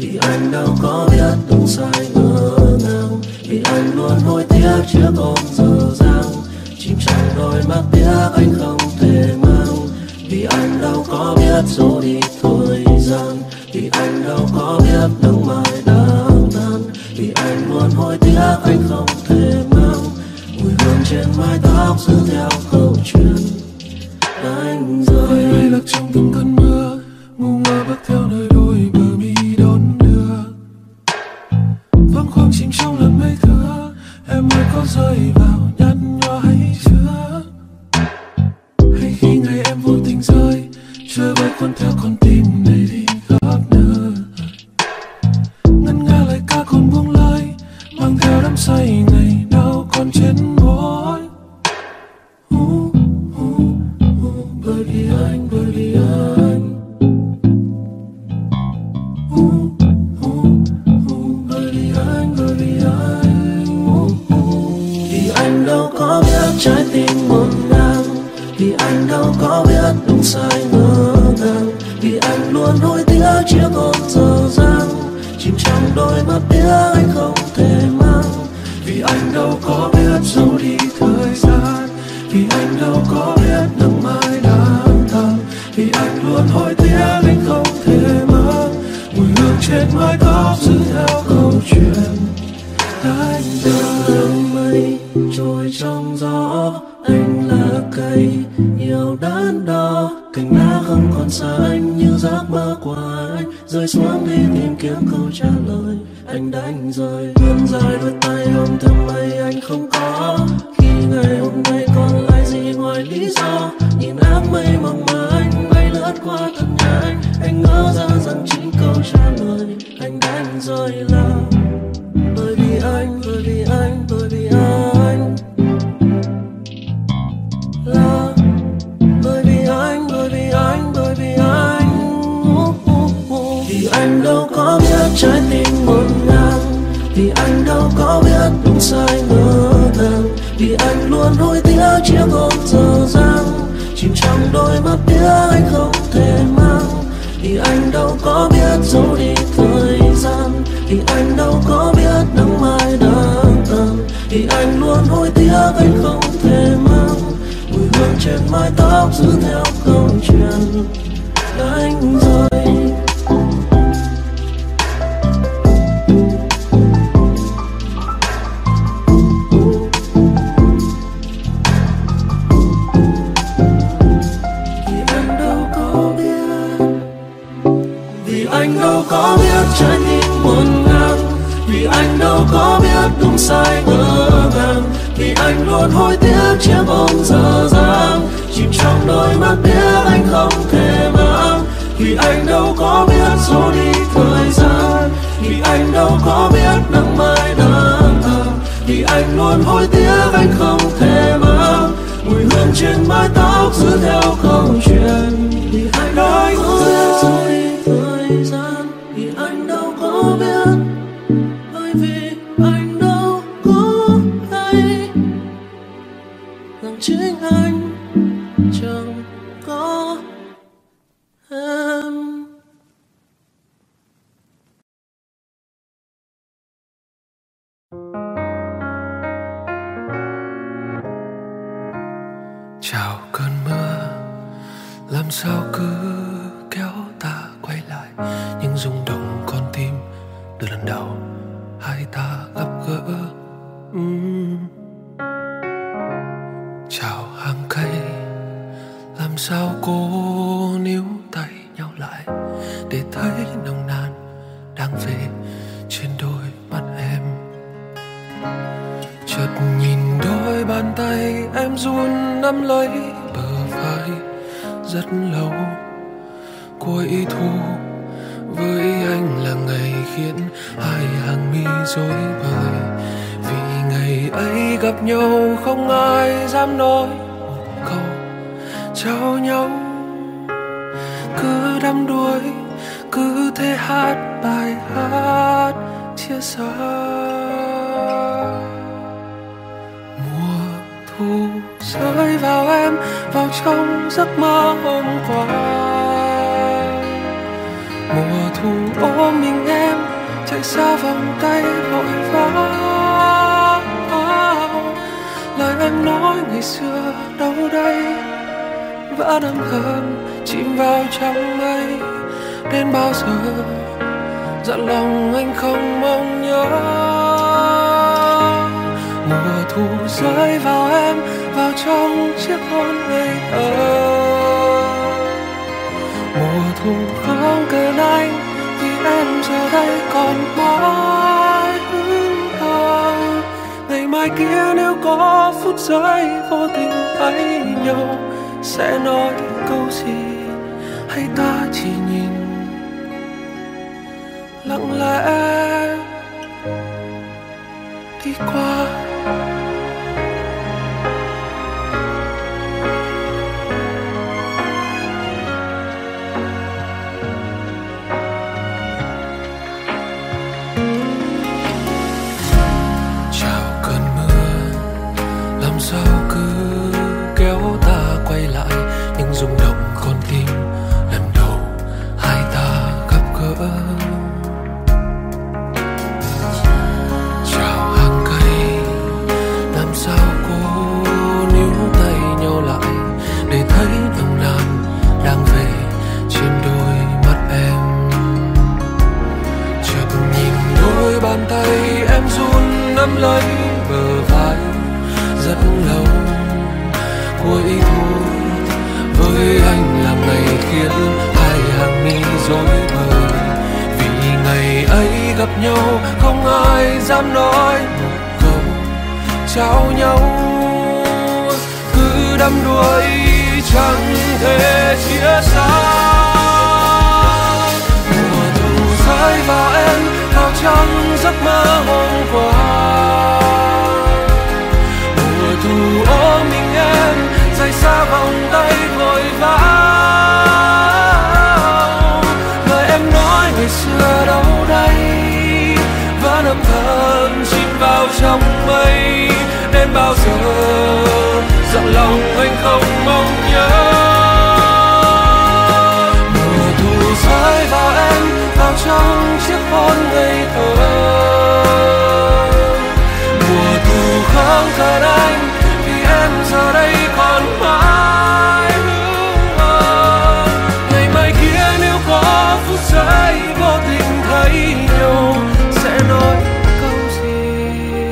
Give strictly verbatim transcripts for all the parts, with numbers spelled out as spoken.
Vì anh đâu có biết đúng sai ngỡ ngàng, vì anh luôn hối tiếc chiếc ôm dở dang, chìm trong đôi mắt tiếc anh không thể mang. Vì anh đâu có biết dỗ đi thời gian, vì anh đâu có biết nắng mai đang tan, vì anh luôn hối tiếc anh không thể mang mùi hương trên mái tóc giữ theo câu chuyện anh rơi. Hay lạc trong từng cơn mưa, ngu ngơ bước theo nơi đôi bờ mi đón đưa, vắng khoang chìm trong làn mây thưa. Em ơi có rơi vào nhăn nhó hay chưa, hay khi ngày em vô tình rơi trôi bay cuốn theo con tim này đi khắp nơi. Ngân nga lời ca còn buông lời, mang theo đắm say ngày nào còn trên môi. uh, uh, uh, bởi vì anh, bởi vì anh, uh, uh, uh, bởi vì anh, bởi vì anh, uh, uh. Vì anh đâu có biết trái tim ngổn ngang, vì anh đâu có biết đúng sai ngỡ ngàng, vì anh luôn hối tiếc chiếc ôm dở dang, chìm trong đôi mắt tiếc anh không thể mang. Vì anh đâu có biết dẫu đi thời gian, vì anh đâu có biết nắng mai đang tàn, vì anh luôn hối tiếc anh không thể mang mùi hương trên mái tóc giữ theo câu chuyện anh Từng đường mây trôi trong gió, anh là cây yêu đắn đo, cành lá không còn xanh như giấc mơ của anh, rơi xuống đi tìm kiếm câu trả lời anh đánh rơi. Vươn dài đôi tay ôm theo mây anh không có, khi ngày hôm nay còn lại gì ngoài lý do. Nhìn áng mây mỏng mà anh bay lướt qua thân nhà anh, anh ngỡ ra rằng chính câu trả lời anh đánh rơi là bởi vì anh, bởi vì anh, bởi vì anh, là bởi vì anh, bởi vì anh, bởi vì anh. uh, uh, uh. Vì anh đâu có biết trái tim ngổn ngang, vì anh đâu có biết đúng sai ngỡ ngàng, vì anh luôn hối tiếc chiếc ôm dở dang, chìm trong đôi mắt tiếc anh không thể mang. Vì anh đâu có biết dẫu đi thời gian, vì anh đâu có biết nắng mai đang tàn, vì anh luôn hối tiếc anh không thể mang mùi hương trên mái tóc giữ theo câu chuyện anh rơi. Anh đâu có biết trái tim ngổn ngang, vì anh đâu có biết đúng sai ngỡ ngàng, vì anh luôn hối tiếc chiếc ôm dở dang, chìm trong đôi mắt tiếc anh không thể mang. Vì anh đâu có biết dẫu đi thời gian, vì anh đâu có biết nắng mai đang tàn, vì anh luôn hối tiếc anh không thể mang mùi hương trên mái tóc giữ theo câu chuyện. Vì anh đâu có biết dẫu đi thời gian, vì anh đâu có biết, bởi vì anh đâu có hay rằng chính anh chẳng có em. Chào cơn mưa, làm sao cứ kéo ta quay lại những rung động con tim từ lần đầu hai ta gặp gỡ. uhm. Chào hàng cây, làm sao cô níu tay nhau lại để thấy nồng nàn đang về trên đôi mắt em. Chợt nhìn đôi bàn tay em run nắm lấy bờ vai rất lâu. Cuối thu với anh là ngày khiến hai hàng mi rối bời, vì ngày ấy gặp nhau không ai dám nói một câu chào nhau. Cứ đắm đuối, cứ thế hát bài hát chia xa. Mùa thu rơi vào em, vào trong giấc mơ hôm qua. Mùa thu ôm mình em chạy xa vòng tay vội vã. Lời em nói ngày xưa đâu đây, vẫn âm thầm chìm vào trong mây. Đến bao giờ dặn lòng anh không mong nhớ. Mùa thu rơi vào em, vào trong chiếc hôn ngây thơ. Mùa thu không cần anh, vì em giờ đây còn mãi hững hờ. Ngày mai kia nếu có phút giây vô tình thấy nhau, sẽ nói câu gì hay ta chỉ nhìn lặng lẽ đi qua. Chào cơn mưa, làm sao cứ kéo ta quay lại những rung động con tim lần đầu hai ta gặp gỡ. Chào hàng cây, làm sao cô níu tay nhau lại để thấy nồng nàn đang về trên đôi mắt em. Chợt nhìn đôi bàn tay em run nắm lấy bờ vai rất lâu. Cuối thu với anh là ngày khiến hai hàng mi rối bời. Vì ngày ấy gặp nhau không ai dám nói một câu chào nhau. Cứ đắm đuối chẳng thể chia xa. Mùa thu rơi vào em, vào trong giấc mơ hôm qua. Mùa thu ôm mình em, rời xa vòng tay vội vã. Lời em nói ngày xưa đâu đây, vẫn âm thầm chìm vào trong mây. Đến bao giờ dặn lòng anh không mong nhớ. Mùa thu rơi vào em, vào trong chiếc hôn ngây thơ. Mùa thu không cần anh, vì em giờ đây còn mãi hững hờ. Ngày mai kia nếu có phút giây vô tình thấy nhau, sẽ nói câu gì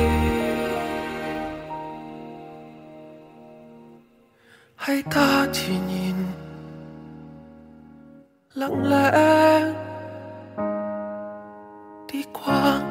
hay ta chỉ nhìn lặng lẽ đi qua.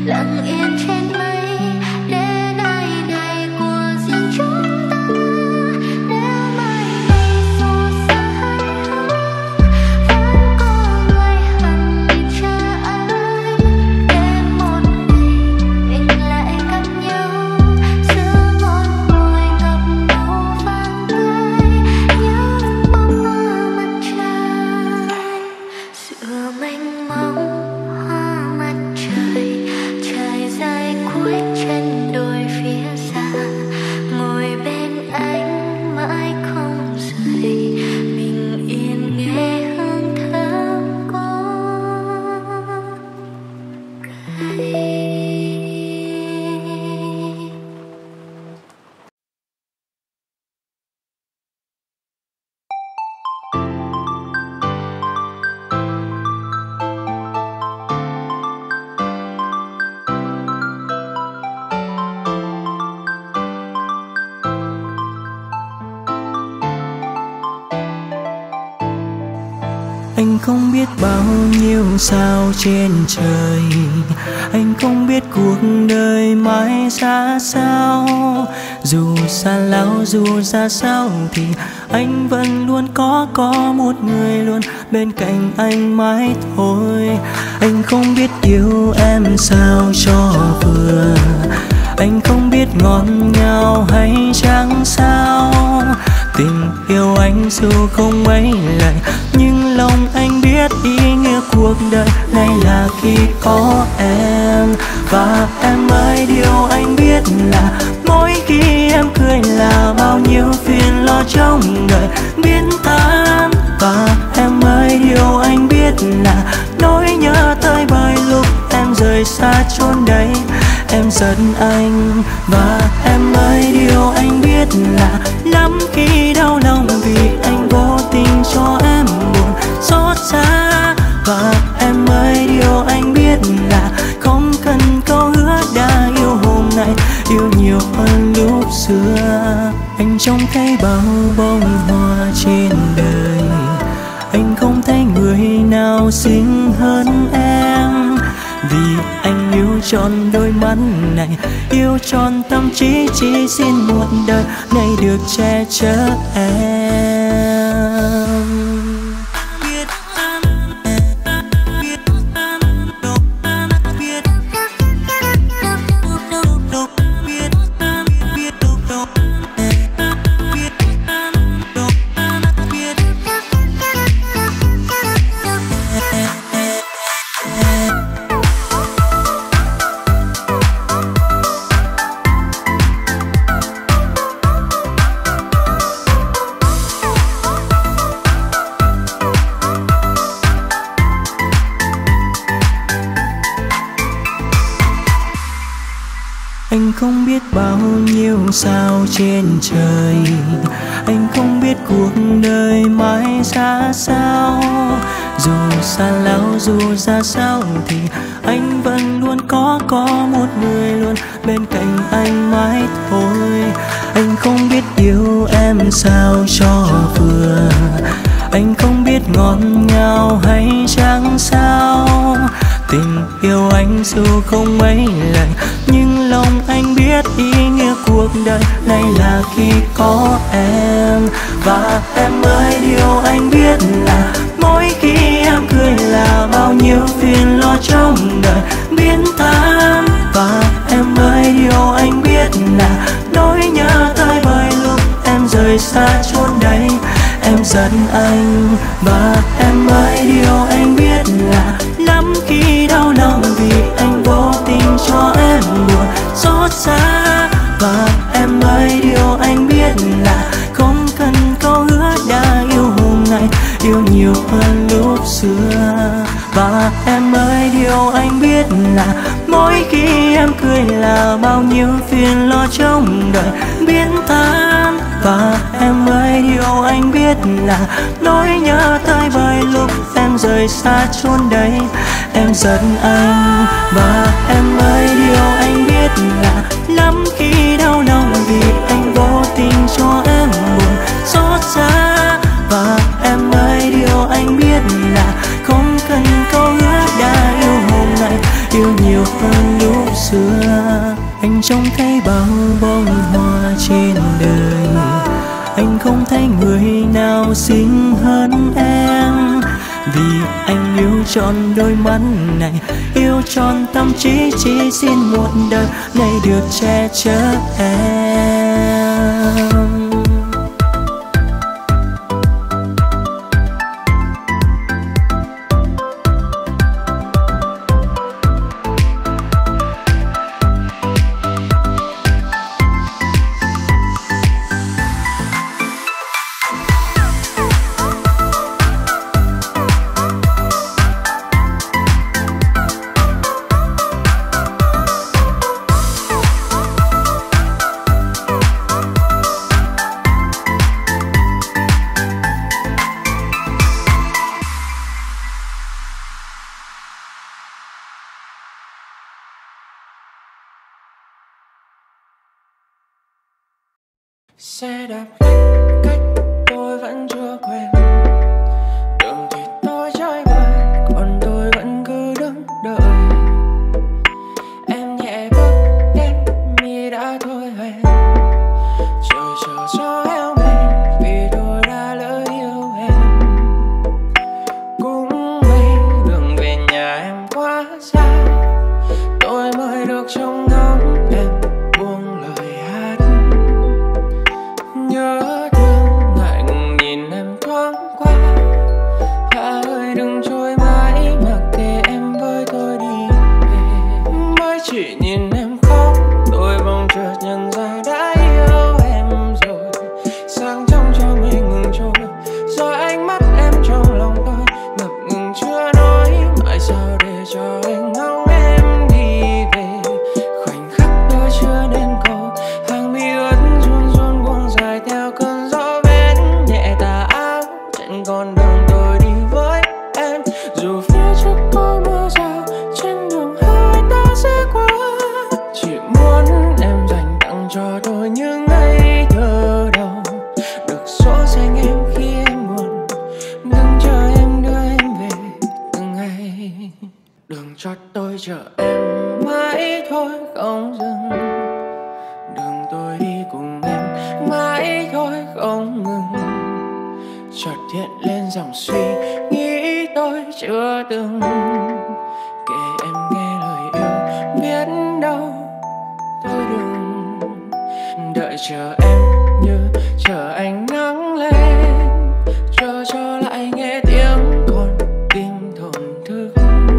lặng yên trên mây để ngày ngày của riêng chúng ta. Nếu mai này dù xa hay hướng vẫn có người hằng chờ anh, để một ngày mình lại gặp nhau giữa ngọn đồi ngập màu vàng tươi, những bông hoa mặt trời giữa mênh mông hoa mặt trời trải dài cuối chân đồi phía xa. Ngồi bên anh mãi không rời, bình yên nghe hương thơm có cây. Anh không biết bao nhiêu sao trên trời, anh không biết cuộc đời mãi ra sao. Dù xa lão dù ra sao thì anh vẫn luôn có có một người luôn bên cạnh anh mãi thôi. Anh không biết yêu em sao cho vừa, anh không biết ngọt ngào hay chẳng sao. Tình yêu anh dù không mấy lời, nhưng lòng anh biết ý nghĩa cuộc đời này là khi có em. Và em ơi, điều anh biết là mỗi khi em cười là bao nhiêu phiền lo trong đời biến tan. Và em ơi, điều anh biết là nỗi nhớ tới bởi lúc em rời xa chốn đây em giận anh. Và em ơi, điều anh biết là lắm khi đau lòng vì anh vô tình cho em buồn xót xa. Và em ơi, điều anh biết là không cần câu hứa đã yêu hôm nay yêu nhiều hơn lúc xưa. Anh trông thấy bao bông hoa trên đời, anh không thấy người nào xinh hơn em. Vì anh yêu trọn đôi mắt này, yêu trọn tâm trí, chỉ xin một đời này được che chở em. Anh không biết bao nhiêu sao trên trời, anh không biết cuộc đời mãi ra sao. Dù xa lão dù ra sao thì anh vẫn luôn có có một người luôn bên cạnh anh mãi thôi. Anh không biết yêu em sao cho vừa, anh không biết ngọt ngào hay chẳng sao. Tình yêu anh dù không mấy lời, nhưng lòng anh biết ý nghĩa cuộc đời này là khi có em. Và em ơi, điều anh biết là mỗi khi em cười là bao nhiêu phiền lo trong đời biến tan. Và em ơi, điều anh biết là nỗi nhớ tới bởi lúc em rời xa chốn đây em giận anh. Và em ơi, điều anh biết là lắm khi đau lòng vì anh vô tình cho em buồn xót xa. Và em ơi, điều anh biết là không cần câu hứa đã yêu hôm nay yêu nhiều hơn lúc xưa. Và em ơi, điều anh biết là mỗi khi em cười là bao nhiêu phiền lo trong đời biến tan. Và em ơi, điều anh biết là nỗi nhớ tới bởi lúc em rời xa chốn đây em giận anh. Và em ơi, điều anh biết là lắm khi đau lòng vì anh vô tình cho em buồn xót xa. Và em ơi, điều anh biết là không cần câu hứa đã yêu hôm nay yêu nhiều hơn lúc xưa. Anh trông thấy bao bông hoa trên đời, anh không thấy người nào xinh hơn em. Vì anh yêu trọn đôi mắt này, yêu trọn tâm trí, chỉ xin một đời này được che chở em. Xe đạp lách cách tôi vẫn chưa quen, đường thì tôi trôi bời, còn tôi vẫn cứ đứng đợi. Em nhẹ bước đến mi đã thôi hẹn, trời chờ cho eo mình vì tôi đã lỡ yêu em. Cũng may đường về nhà em quá xa, tôi mới được trông ngóng em buông lời hát. Nhớ thương ngại ngùng nhìn em thoáng qua, Hà ơi đừng trôi mãi mặc kệ em với tôi đi về. Mới chỉ nhìn em khóc tôi bỗng chợt nhận ra đã yêu em rồi. Sáng trong cho mình ngừng trôi, rồi ánh mắt em trong lòng tôi ngập ngừng chưa nói mãi sao để cho anh ngóng em đi về. Khoảnh khắc tôi chưa nên cầu, hàng mi ướt run run buông dài theo cơn gió vén nhẹ tà áo trên con đường tôi đi với em. Dù phía trước có mưa rào, trên đường hai ta sẽ qua, chỉ muốn em dành tặng cho tôi những ngây thơ đầu được xóa xanh em khi em buồn. Đừng chờ em đưa em về từng ngày, đừng cho tôi chờ em mãi thôi không dừng. Đường tôi đi cùng em mãi thôi không ngừng. Chợt hiện lên dòng suy nghĩ tôi chưa từng kể em nghe lời yêu, biết đâu tôi đừng đợi chờ em như chờ ánh nắng lên, chờ cho lại nghe tiếng con tim thổn thức.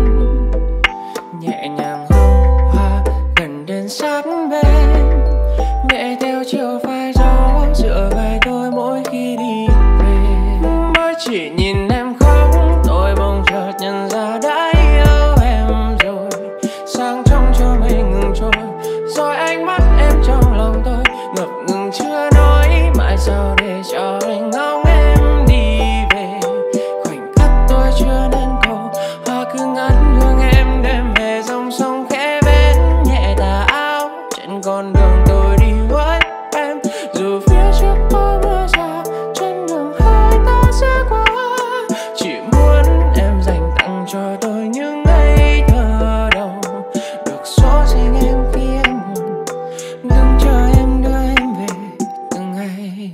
Nhẹ nhàng hương hoa gần đến sát bên, nhẹ theo chiều phai gió dựa vai tôi mỗi khi đi về. Mới chỉ nhìn em khóc tôi bỗng chợt nhận ra đã yêu em rồi. Sáng trong cho mình ngừng trôi, rồi ánh mắt em trong lòng tôi ngập ngừng chưa nói mãi sao để cho anh ngóng em đi về. Khoảnh khắc tôi chưa nên cầu, hoa cứ ngắn hương em đem về dòng sông khẽ vén nhẹ tà áo trên con đường tôi đi với em. Dù phía trước có mưa rào, trên đường hai ta sẽ qua, chỉ muốn em dành tặng cho tôi những ngây thơ đầu được xóa xanh em khi em buồn. Đừng chờ em đưa em về từng ngày.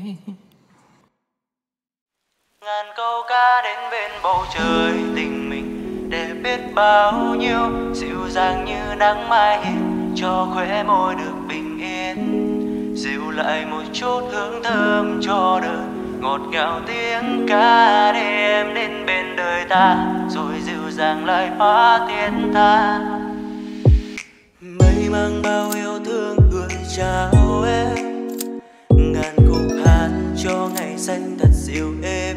Ngàn câu ca đến bên bầu trời tình mình để biết bao nhiêu, dịu dàng như nắng mai hiên cho khóe môi được bình yên. Dịu lại một chút hương thơm cho đời, ngọt ngào tiếng ca để em đến bên đời ta, rồi dịu dàng lại hóa thiên tha. Mây mang bao yêu thương gửi chào em, ngàn khúc hát cho ngày xanh thật dịu êm.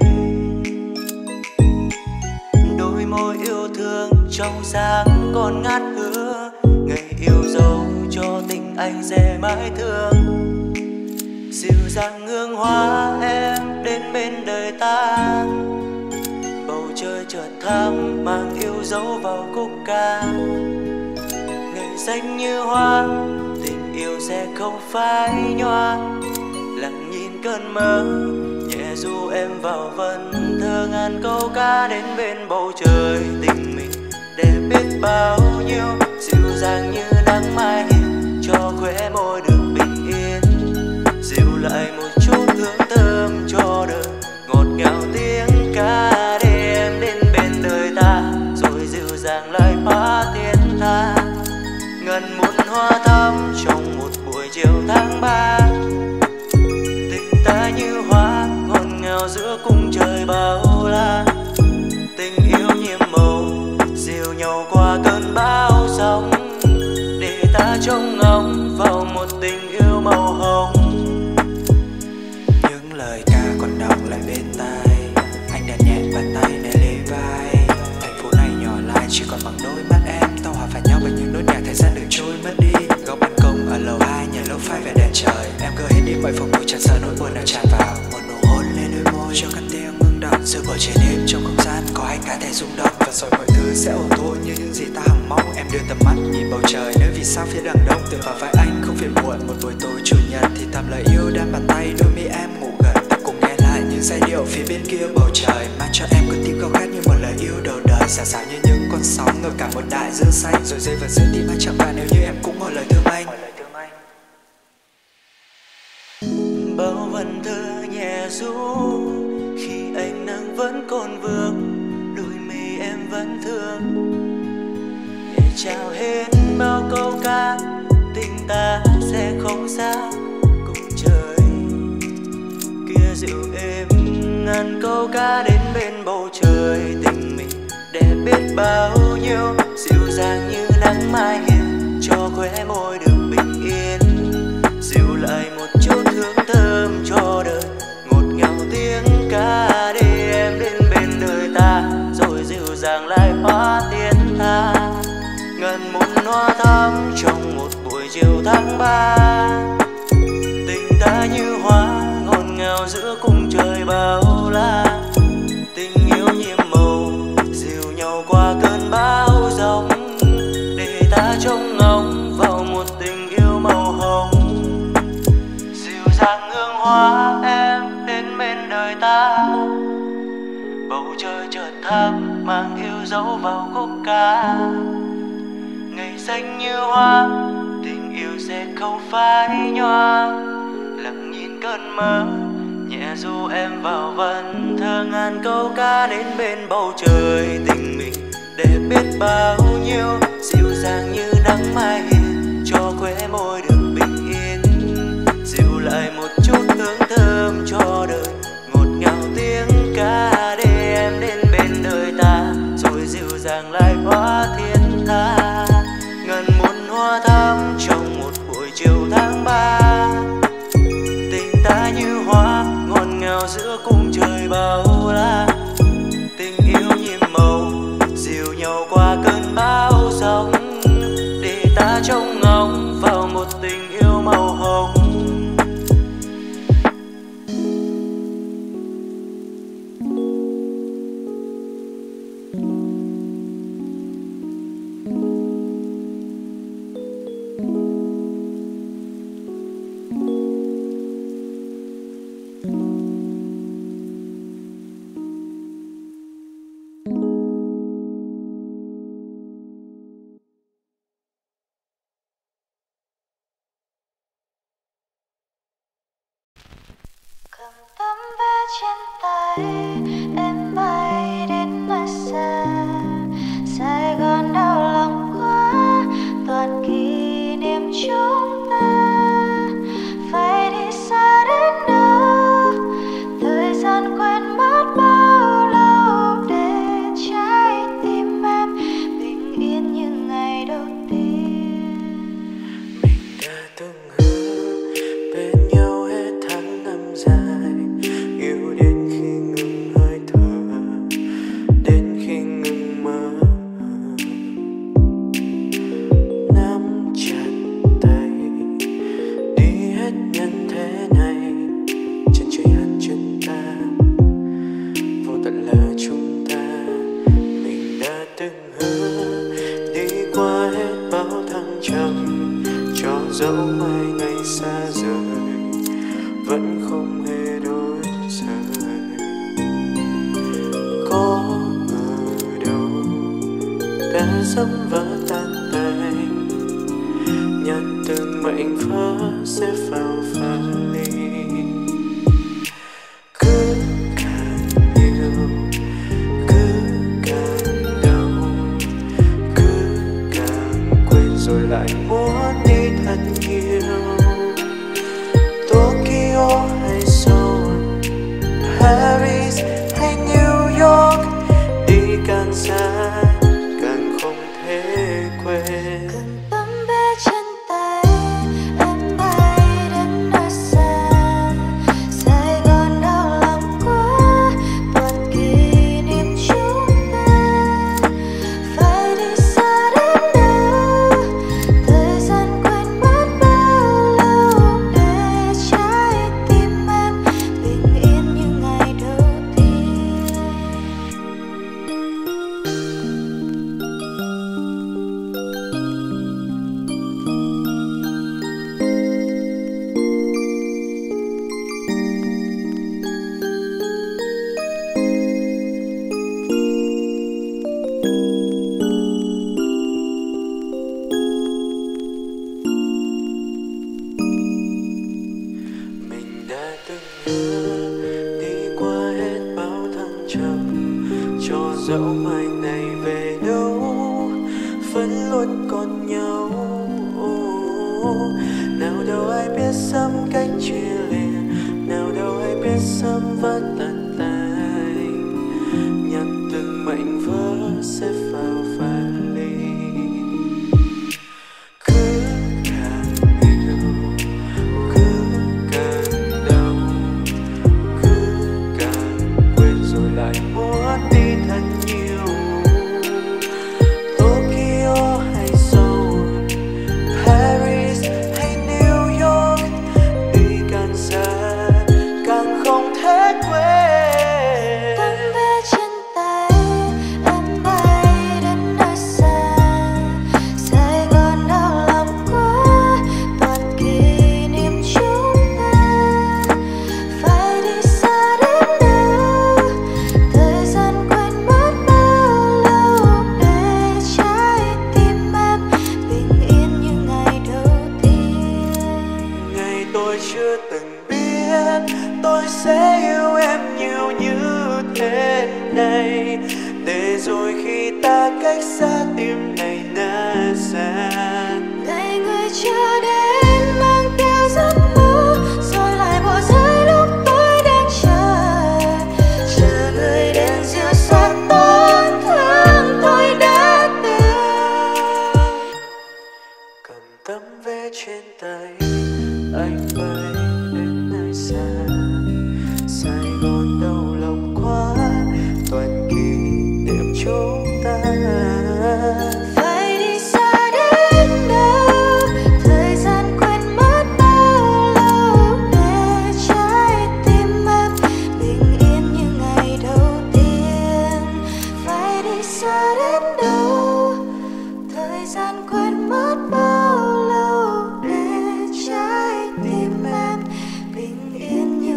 Đôi môi yêu thương trong sáng còn ngát hứa, ngày yêu dấu cho tình anh sẽ mãi thương. Dịu dàng hương hoa em đến bên đời ta, bầu trời chợt thắm mang yêu dấu vào khúc ca. Ngày xanh như hoa, tình yêu sẽ không phai nhòa. Lặng nhìn cơn mơ, nhẹ du em vào vần thơ. Ngàn câu ca đến bên bầu trời tình mình để biết bao nhiêu, dịu dàng như nắng mai tình yêu màu hồng. Những lời ca còn đọng lại bên tai, anh đặt nhẹ bàn tay để lấy vai. Thành phố này nhỏ lại chỉ còn bằng đôi mắt em, tao hòa phải nhau bởi những nốt nhạc thời gian được trôi mất đi. Góc ban công ở lầu hai nhà lốp phai về đèn trời, em cứ hết đi mọi phòng ngủ chẳng sợ nỗi buồn nào tràn vào. Một nụ hôn lên đôi môi cho căn tiếng ngưng đọng, giữa bầu trời đêm trong không gian có anh cả thể rung động. Và rồi mọi thứ sẽ ổn thôi như những gì ta hằng mong. Em đưa tầm mắt nhìn bầu trời nơi vì sao phía đằng đông, tựa vào vai anh không phiền muộn. Một buổi tối chủ nhật thì thầm lời yêu đan bàn tay, đôi mi em ngủ gần. Ta cùng nghe lại những giai điệu phía bên kia bầu trời, mang cho em con tim khao khát như một lời yêu đầu đời. Xả xả như những con sóng ngập cả một đại dương xanh, rồi rơi vào giữa tim anh chẳng và nếu như em cũng một lời thương anh. Bao vần thơ nhẹ ru khi ánh nắng vẫn còn vương, đôi mi em vẫn thương. Để trao hết bao câu ca, tình ta sẽ không xa cùng trời. Kia dịu êm ngàn câu ca đến bên bầu trời, tình mình đẹp biết bao nhiêu, dịu dàng như nắng mai hiền, cho khóe môi được bình yên. Dịu lại một chút hương thơm cho đời, ngọt ngào tiếng ca để em đến bên đời ta, rồi dịu dàng lại hóa thiên tha. Ngần một hoa thắm trong một buổi chiều tháng ba, tình ta như hoa ngọt ngào giữa cung trời bao la. Tình yêu nhiệm màu dìu nhau qua cơn bão giông, để ta trông ngóng vào một tình yêu màu hồng. Dịu dàng hương hoa em đến bên đời ta, bầu trời chợt thắm mang yêu dấu vào khúc ca. Ngày xanh như hoa, tình yêu sẽ không phai nhòa. Lặng nhìn cơn mơ, nhẹ du em vào vần thơ ngàn câu ca đến bên bầu trời. Tình mình đẹp biết bao nhiêu, dịu dàng như nắng mai hiền, cho khóe môi được bình yên. Dịu lại một chút hương thơm cho đời, ngọt ngào tiếng ca để em đến bên đời ta, rồi dịu dàng lại hóa thiên tha. Ngần muôn hoa thắm trong một buổi chiều tháng ba, tình ta như hoa ngọt ngào giữa cung trời bao la. Tình yêu nhiệm màu dìu nhau qua cơn bão giông, để ta trông ngóng vào một tình yêu màu hồng. Cầm tấm vé trên tay, em bay đến nơi xa. Sài Gòn đau lòng quá, toàn kỷ niệm chúng ta. Phải đi xa đến đâu, thời gian quên mất bao lâu, để trái tim em bình yên như ngày đầu tiên. Mình đã từng hứa bên nhau hết tháng năm dài, yêu đến khi ngừng hơi thở, đến khi ngừng mơ. Nắm chặt tay đi hết nhân thế này, chân trời hằn chân ta, vô tận là chúng ta. Mình đã từng hứa đi qua hết bao thăng trầm, cho dẫu mai ngày xa rời vẫn không hề đổi rời. Có ngờ đâu đã dẫm vỡ tan tành, nhận từng mệnh vỡ sẽ vào vali. Cứ càng yêu, cứ càng đau, cứ càng quên rồi lại muốn đi thật nhiều. Tokyo hay Seoul, Paris hay New York, đi càng xa càng không thể quên. Cầm tấm vé trên tay, em bay nhau. Nào đâu ai biết sớm cách chia lìa, nào đâu ai biết sớm vẫn tận tay nhặt từng mảnh vỡ xếp vào vali. Cứ càng yêu, cứ càng đau, cứ càng quên rồi lại muốn đi thật nhiều. Tokyo hay Seoul, Paris hay New York, đi càng xa càng không thể quên. Tấm vé trên tay em bay đến nơi xa, Sài Gòn đau lòng quá, toàn kỷ niệm chúng ta. Phải đi xa đến đâu, thời gian quên mất bao lâu, để trái tim em bình yên như ngày đầu tiên. Ngày tôi chưa từng biết tôi sẽ yêu em nhiều như thế này, để rồi khi ta cách xa tim này nát san. Ngày người chưa đến mang theo giấc mơ, rồi lại bỏ rơi lúc tôi đang chờ. Chờ người đến dịu xót tổn thương tôi đã từng. Cầm tấm vé trên tay, anh bay đến nơi xa. Sài Gòn đau lòng quá, toàn kỷ niệm chúng ta. Phải đi xa đến đâu, thời gian quên mất bao lâu, để trái tim em bình yên như ngày đầu tiên. Phải đi xa đến đâu, thời gian quên mất bao lâu, để trái tim em bình yên như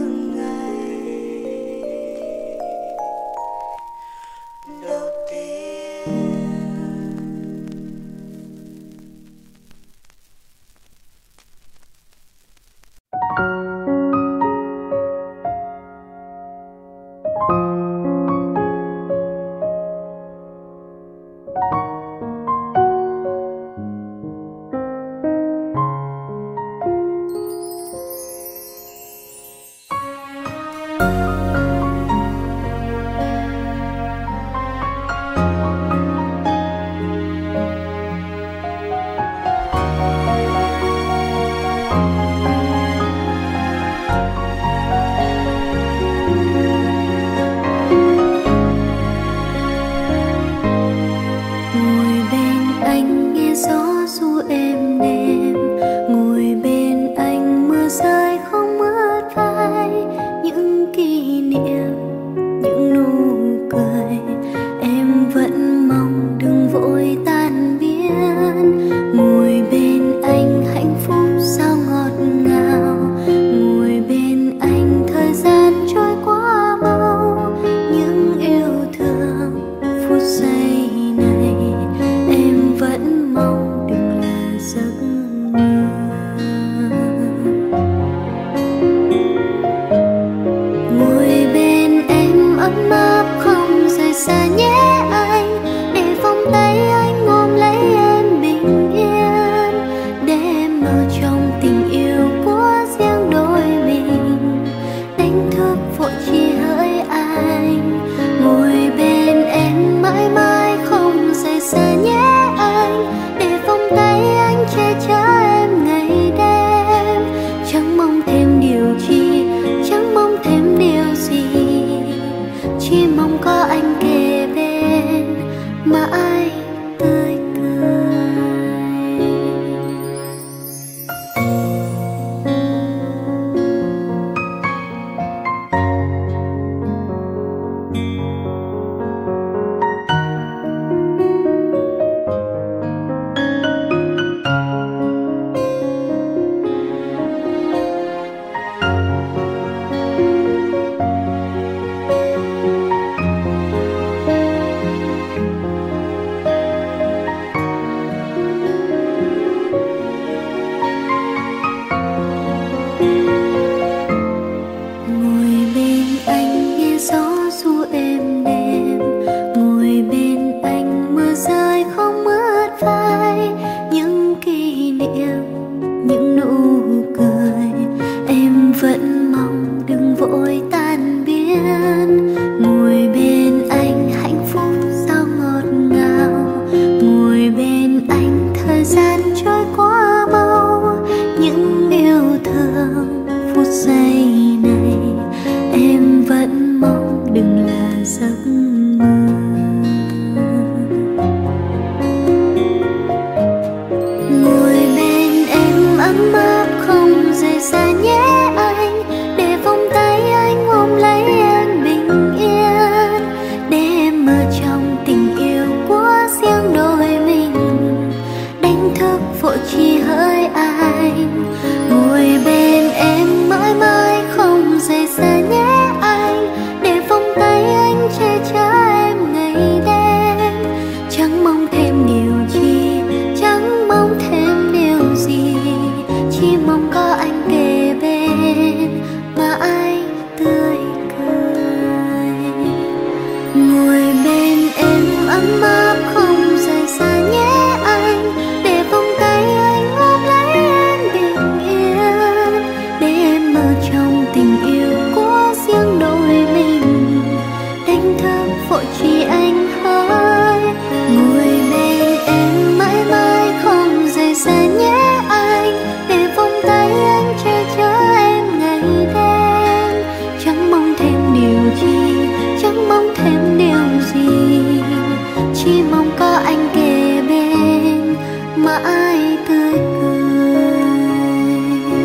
đánh thức vội chỉ hỡi anh. Ngồi bên em mãi mãi không rời xa nhé anh, để vòng tay anh che chở em ngày đêm. Chẳng mong thêm điều chi, chẳng mong thêm điều gì, chỉ mong có anh kề bên mãi tươi cười. Ngồi bên em ấm áp không rời xa nhé anh, để vòng tay anh ôm lấy em bình yên, để em mơ trong tình yêu của riêng đôi mình. Đánh thức vội chỉ anh hỡi. Ngồi bên em mãi mãi không rời xa nhé anh, để vòng tay anh che chở em ngày đêm. Chẳng mong thêm điều chi, chẳng mong thêm điều gì, chỉ mong có anh kề bên mãi tươi cười.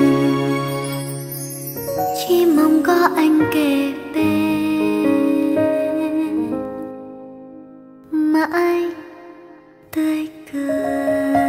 Chỉ mong có anh kề bên mãi tươi cười.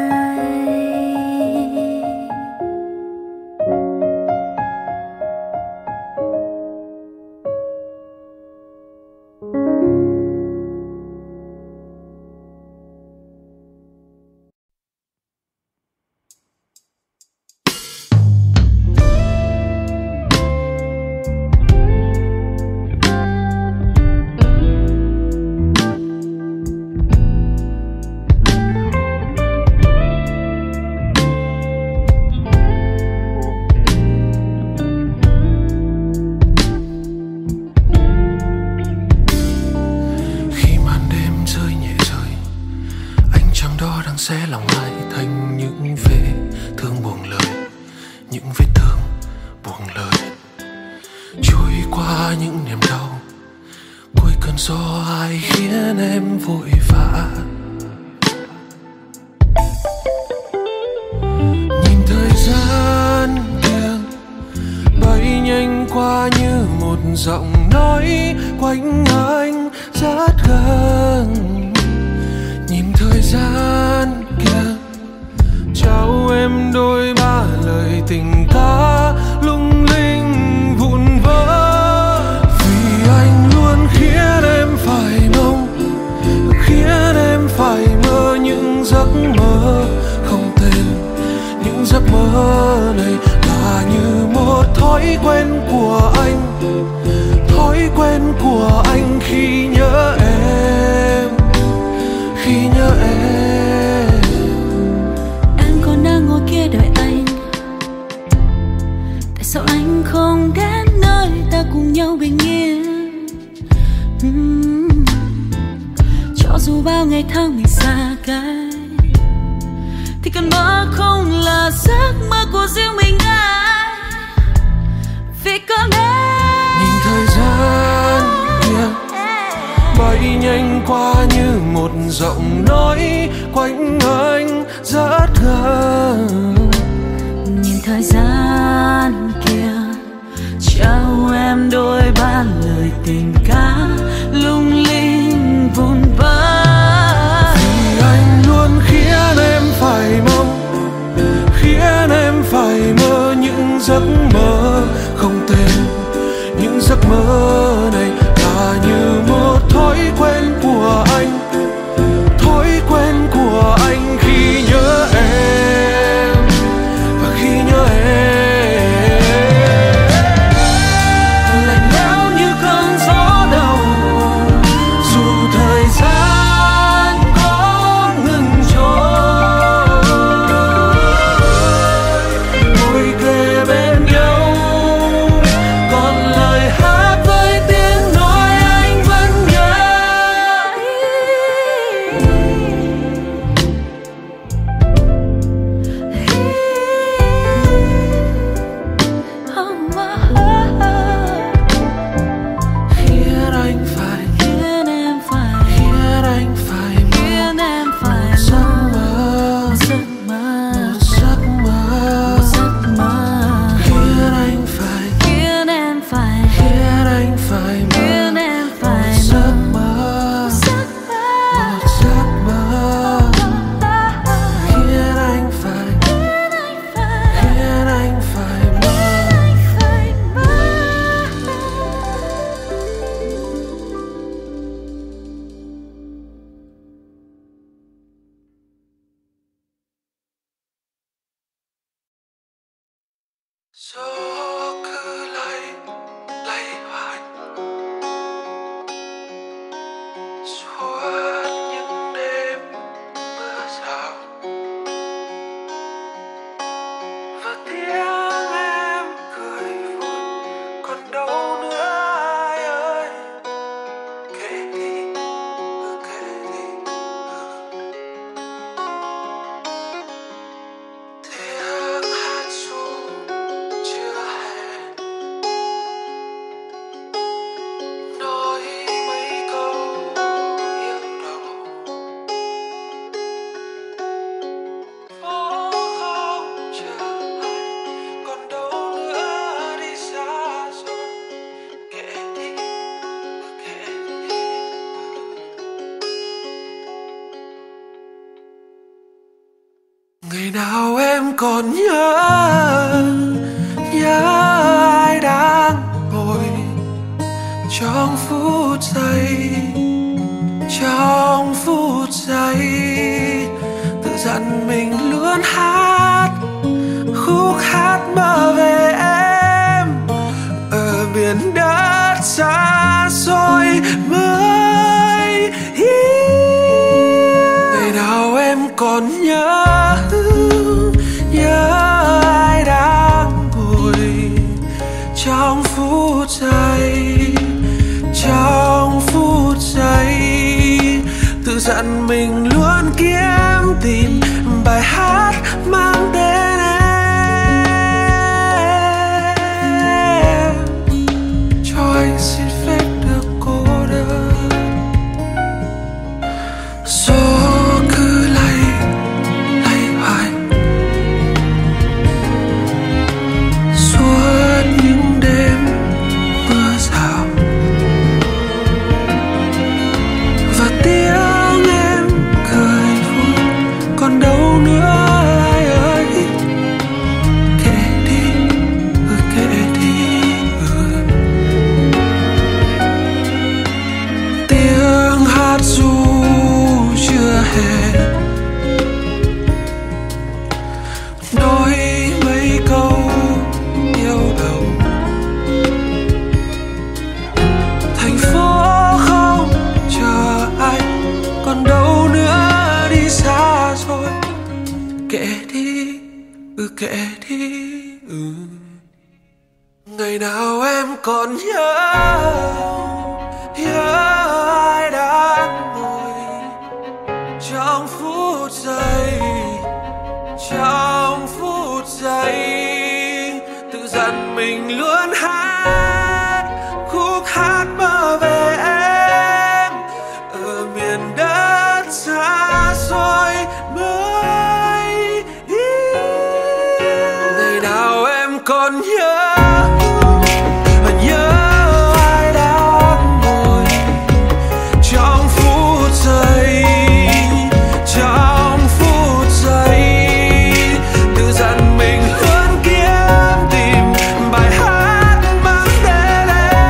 Sẽ lòng lại thành những vết thương buồn lời, những vết thương buồn lời, trôi qua những niềm đau. Cuối cơn gió ai khiến em vội vã, nhìn thời gian kia bay nhanh qua như một giọng nói quanh anh rất gần. Nhìn thời gian kia trao em đôi ba lời tình ca lung linh vụn vỡ. Vì anh luôn khiến em phải mong, khiến em phải mơ những giấc mơ không tên. Những giấc mơ này là như một thói quen của anh, thói quen của anh khi nhớ em, khi nhớ em. Em còn đang ngồi kia đợi anh, tại sao anh không đến nơi ta cùng nhau bình yên? uhm. Cho dù bao ngày tháng mình xa cách, thì cơn mơ không là giấc mơ của riêng mình anh. Vì con em nhìn thời gian kia bay nhanh qua như một giọng nói quanh anh rất gần. nhìn thời gian kia trao em đôi ba lời tình ca lung linh vun vỡ. Vì anh luôn khiến em phải mong, khiến em phải mơ những giấc mơ không tên. Những giấc mơ này là như một thói quen của anh, thói quen của anh khi nhớ em và khi nhớ em. Lạnh lẽo như cơn gió đầu, dù thời gian có ngừng trôi. Ngồi kề bên nhau Gió cứ lay lay hoài suốt những đêm mưa rào, và tiếng em cười vui còn đâu nữa ai ơi. Kể đi, ừ, kể đi, ừ. Tiếng hát ru chưa hẹn nói mấy câu yêu đầu, phố không chờ ai còn đâu nữa đi xa rồi. Kể đi, ừ, kể đi, ừ. Ngày nào em còn nhớ nhớ ai đang ngồi trong phút giây, trong phút giây tự dặn mình luôn hát khúc hát mơ về em ở miền đất xa xôi mới yêu. Ngày nào em còn nhớ nhớ ai đang ngồi trong phút giây, trong phút giây tự dặn mình luôn kiếm tìm bài hát mang tên em, cho anh xin phép được cô đơn. Gió cứ lay lay hoài suốt những đêm mưa rào, và tiếng em cười vui còn đâu nữa ai ơi. Kể đi, ừ, kể đi, ừ. Tiếng hát ru chưa hẹn nói mấy câu yêu đầu, thành phố không chờ anh còn đâu nữa đi xa rồi. Kể đi, ừ, kể đi, ừ. Ngày nào em còn nhớ nhớ ai đang ngồi trong phút giây, trong phút giây tự dặn mình luôn hát khúc hát mơ về em ở miền đất xa xôi mới yêu. Ngày nào em còn nhớ nhớ ai đang ngồi trong phút giây, trong phút giây tự dặn mình luôn kiếm tìm bài hát mang tên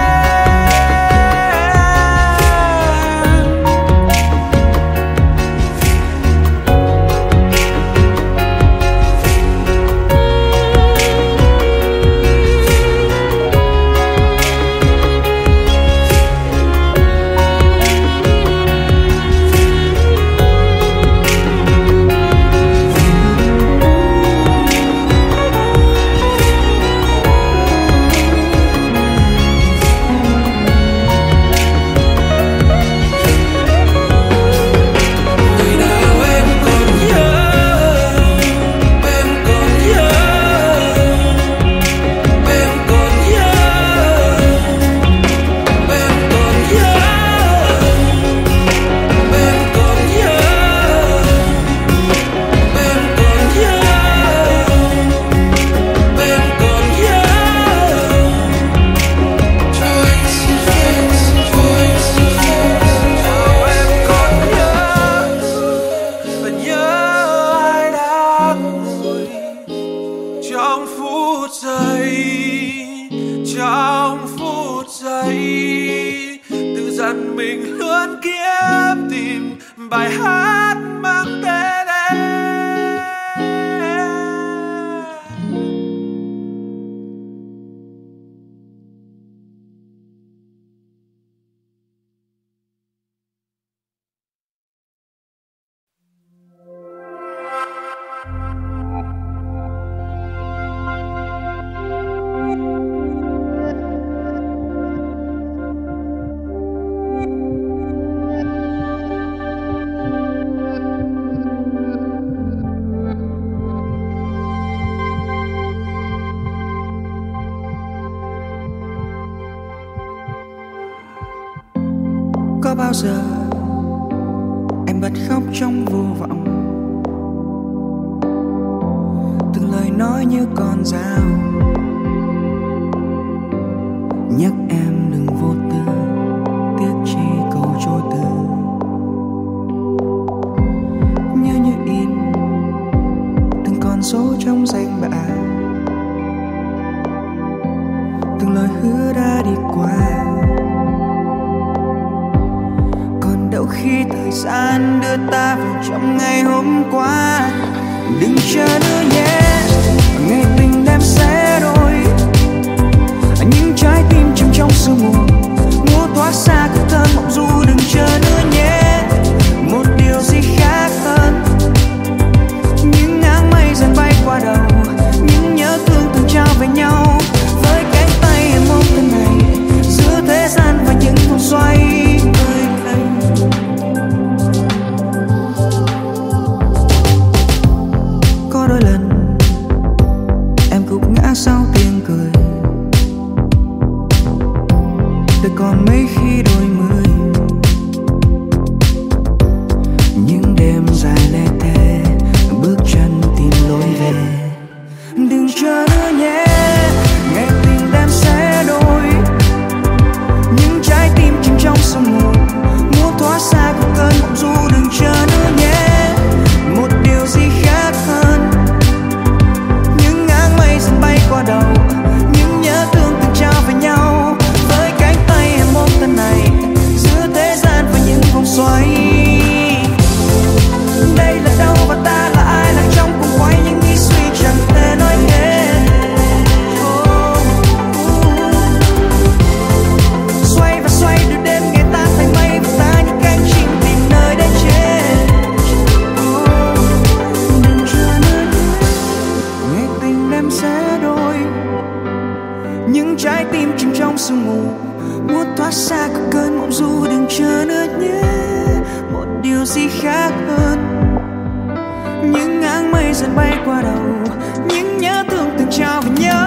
dặn mình luôn kiếm tìm bài hát mang tên em. bao giờ em bật khóc trong vô vọng, từng lời nói như con dao nhắc em đừng vô tư, tiếc chi câu trôi từ. Nhớ như in từng con số trong danh bạ, từng lời hứa đã đi qua. Còn đâu khi thời gian đưa ta vào trong ngày hôm qua. Đừng chờ nữa nhé, ngày tình em sẽ đổi. Những trái tim chìm trong sương mù, muốn thoát xa các cơn mộng du. Đừng chờ nữa nhé, một điều gì khác hơn. Những áng mây dần bay qua đầu, những nhớ thương từng trao về nhau. Với cánh tay em ôm thân này, giữa thế gian và những vòng xoay. Có đôi lần em cũng ngã sau tiếng cười, đời còn mấy khi đôi mươi. Những đêm dài lẻ tẻ, bước chân tìm lối về. Đừng chờ nữa nhé, ngày tình em sẽ đổi. Những trái tim chìm trong sương mù, muốn thoát xa cuộc cơn mộng du. Đừng chờ nữa nhé, một điều gì khác hơn. Những áng mây dần bay qua đầu, những nhớ thương từng trao về nhau. Với cánh tay em ôm thân này, giữa thế gian và những vòng xoay. Đây là đâu và ta là ai, là trong cuồng quay những nghĩ suy chẳng thể nói hết. Xoay và xoay đưa đêm ngày ta thành mây, và ta như cánh chim tìm nơi đến chết. Đừng chờ nữa nhé, ngày tình em sẽ đổi. Những trái tim chìm trong sương mù, muốn thoát xa các cơn mộng du. Đừng chờ nữa nhé, một điều gì khác hơn. Những áng mây dần bay qua đầu, những nhớ thương từng trao về nhau.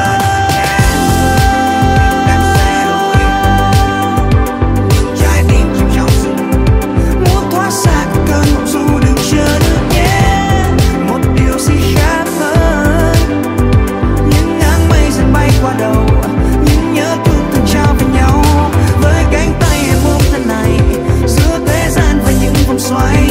Những trái tim chìm trong sương mù, muốn thoát xa các cơn mộng du. Đừng chờ nữa nhé, một điều gì khác hơn. Những áng mây dần bay qua đầu, những nhớ thương từng trao về nhau. Với cánh tay em ôm thân này, giữa thế gian và những vòng xoay.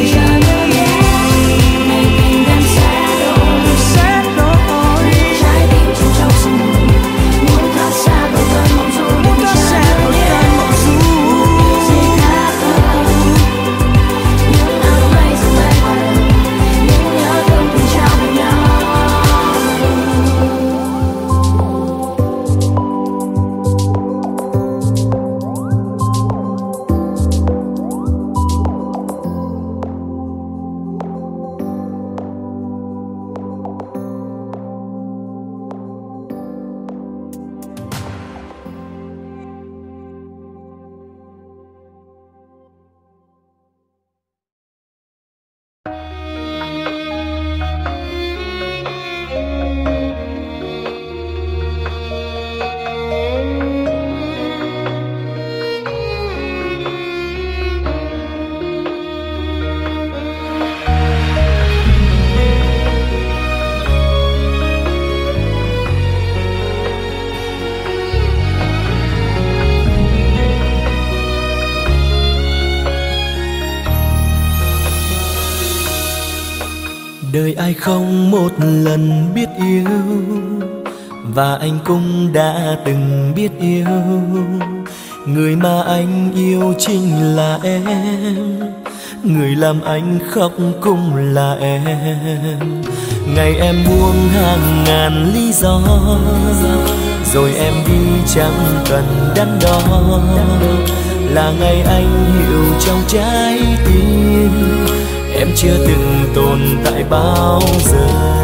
Đời ai không một lần biết yêu, và anh cũng đã từng biết yêu. Người mà anh yêu chính là em, người làm anh khóc cũng là em. Ngày em buông hàng ngàn lý do, rồi em đi chẳng cần đắn đo. Là ngày anh hiểu trong trái tim em chưa từng tồn tại bao giờ.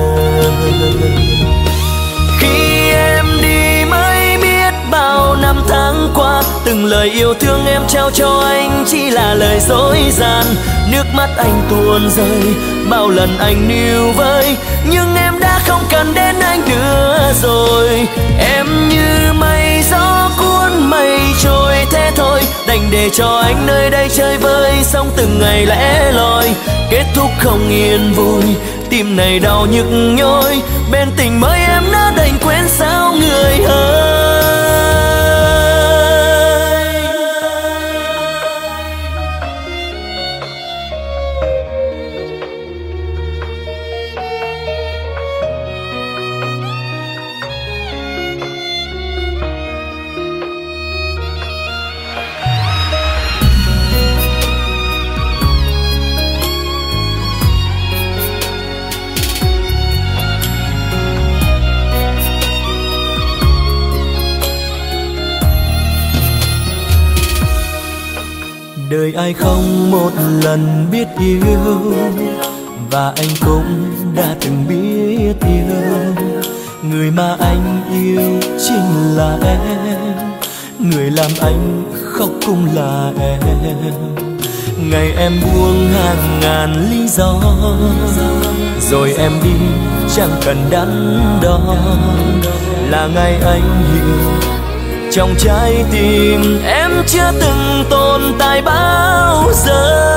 Khi em đi mới biết bao năm tháng qua, từng lời yêu thương em trao cho anh chỉ là lời dối gian. Nước mắt anh tuôn rơi bao lần anh níu vơi, nhưng em đã không cần đến anh nữa rồi. Em như mây gió cuốn mây trôi thế thôi, đành để để cho anh nơi đây chơi vơi, sống từng ngày lẻ loi, kết thúc không yên vui, tim này đau nhức nhói. Bên tình mới em đã đành quên sao người ơi. Đời ai không một lần biết yêu, và anh cũng đã từng biết yêu. Người mà anh yêu chính là em, người làm anh khóc cũng là em. Ngày em buông hàng ngàn lý do, rồi em đi chẳng cần đắn đo, là ngày anh hiểu trong trái tim em chưa từng tồn tại bao giờ.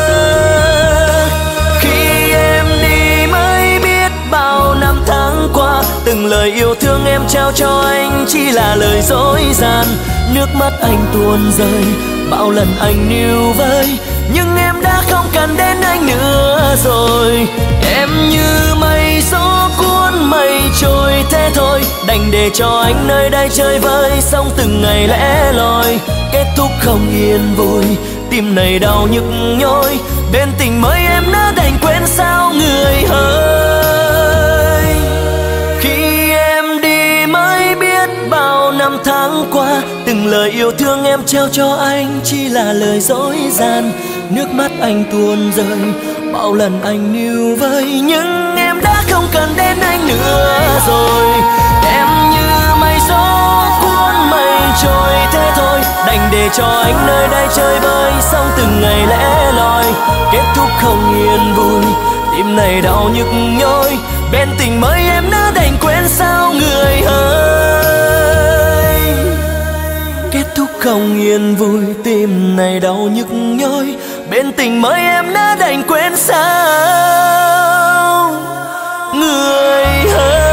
Khi em đi mới biết bao năm tháng qua, từng lời yêu thương em trao cho anh chỉ là lời dối gian. Nước mắt anh tuôn rơi bao lần anh níu vơi, nhưng em đã không cần đến anh nữa rồi. Em như mây gió cuốn mây trôi thế thôi, đành để cho anh nơi đây chơi vơi, sống từng ngày lẻ loi, kết thúc không yên vui, tim này đau nhức nhói. Bên tình mới em đã đành quên sao người ơi. Khi em đi mới biết bao năm tháng qua, từng lời yêu thương em trao cho anh chỉ là lời dối gian. Nước mắt anh tuôn rơi bao lần anh níu vơi, nhưng em đã không cần đến anh nữa rồi. Em như mây gió cuốn mây trôi thế thôi, đành để cho anh nơi đây chơi vơi, sống từng ngày lẻ loi, kết thúc không yên vui, tim này đau nhức nhói. Bên tình mới em đã đành quên sao người ơi. Kết thúc không yên vui, tim này đau nhức nhói. Bên tình mới em đã đành quên sao người ơi.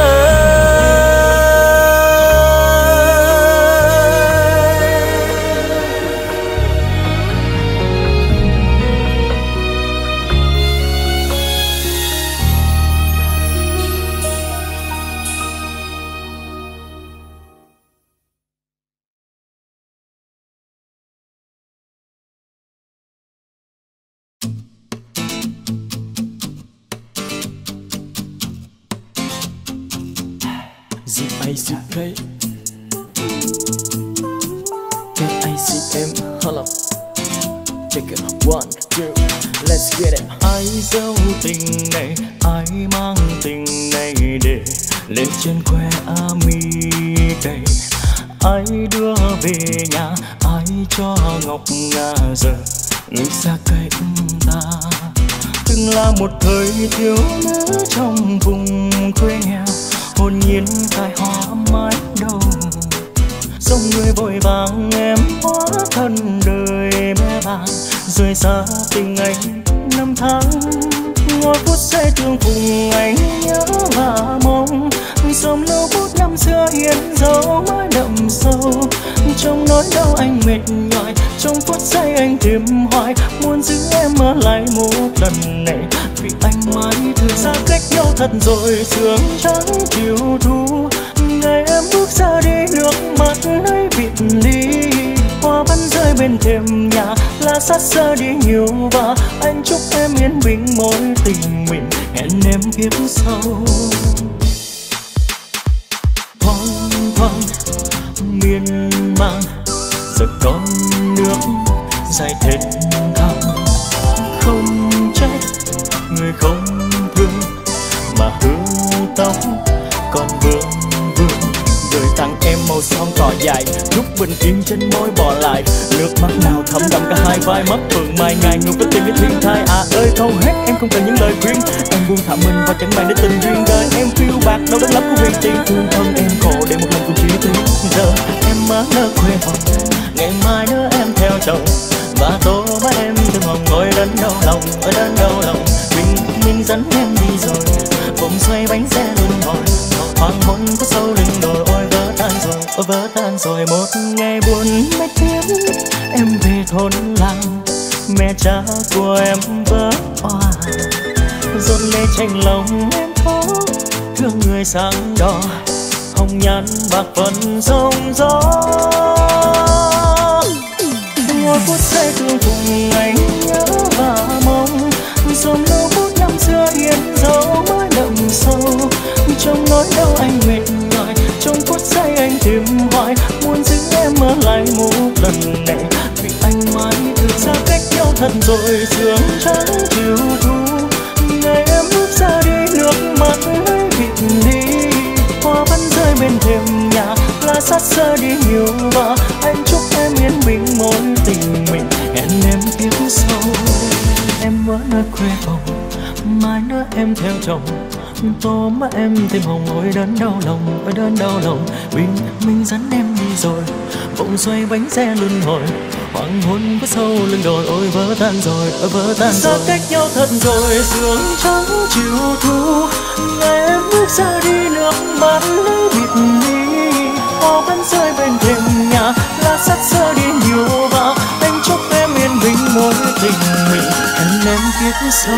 A C K K A C M, hold up, check it, one, two, let's get it. Ai giấu tình này, ai mang tình này để lên trên que ami đầy. Ai đưa về nhà, ai cho ngọc ngà giờ người xa cách ta. Từng là một thời thiếu nữ trong vùng quê nghèo, hồn nhiên khai hoa mãi đâu. Dòng người vội vàng em hóa thân đời mẹ vàng, rời xa tình anh năm tháng. Ngồi phút giây thương cùng anh nhớ và mong, dòng lâu phút năm xưa yên dấu mãi đậm sâu. Trong nỗi đau anh mệt nhòi, trong phút giây anh tìm hoài, muốn giữ em ở lại một lần này, vì anh mãi thương. Xa cách nhau thật rồi, sương trắng chiều thu, ngày em bước ra đi nước mắt nơi vịt đi. Hoa vẫn rơi bên thềm nhà, lá sát xa đi nhiều, và anh chúc em yên bình mối tình mình, hẹn em kiếp sau. Thoáng thoáng miên man, giờ con nước dài thênh thang. Không trách người không thương, mà hương tóc còn vương vương. Gửi tặng em màu son cỏ dài, lúc bình yên trên môi bỏ lại. Nước mắt nào thấm đậm cả hai vai, mắt phượng mai ngày ngục có tim với thiên thai. À ơi câu hát em không cần những lời khuyên, em buông thả mình và chẳng màng đến tình duyên. Đời em phiêu bạc đâu đến lắm của vì tiền, thương thân em khổ để một lần cùng chỉ tiếng. Giờ em má nỡ quê hồn, ngày mai nữa em theo chồng. bánh xe luân hồi. Hoàng hôn có sâu lưng đồi, ôi vỡ tan rồi, ôi vỡ tan rồi. Một ngày buồn mấy tiếng em về thôn làng, mẹ cha của em vỡ òa, giọt lệ chạnh lòng em có thương người sáng đỏ, hồng nhan bạc phận sóng gió. Ngồi phút giây thương cùng anh nhớ và mong, dòng lâu phút năm xưa yên dấu mới đậm sâu. Trong nỗi đau anh mệt mỏi, trong phút giây anh tìm hoài, muốn giữ em ở lại một lần này. Vì anh mãi từ xa cách nhau thật rồi, sương trắng chiều thu. Ngày em bước ra đi nước mắt mới vịt đi, hoa vẫn rơi bên thềm nhà, lá sát rơi đi nhiều và anh chúc em yên bình mối tình mình. Hẹn em kiếp sau em ở nơi quê bầu, mai nữa em theo chồng, tô mắt em thêm hồng. Ôi đớn đau lòng, ôi đớn đau lòng, bình minh dẫn em đi rồi, vòng xoay bánh xe luân hồi. Hoàng hôn có sâu lưng đồi, ôi vỡ tan rồi, ôi vỡ tan rồi. Xa cách nhau thật rồi, sương trắng chiều thu. Ngày em bước ra đi nước mắt lấy bịt đi, hoa vẫn rơi bên thềm nhà, lá sắt rơi đi nhiều và anh chúc em yên bình mối tình mình. Hẹn em kiếp sau.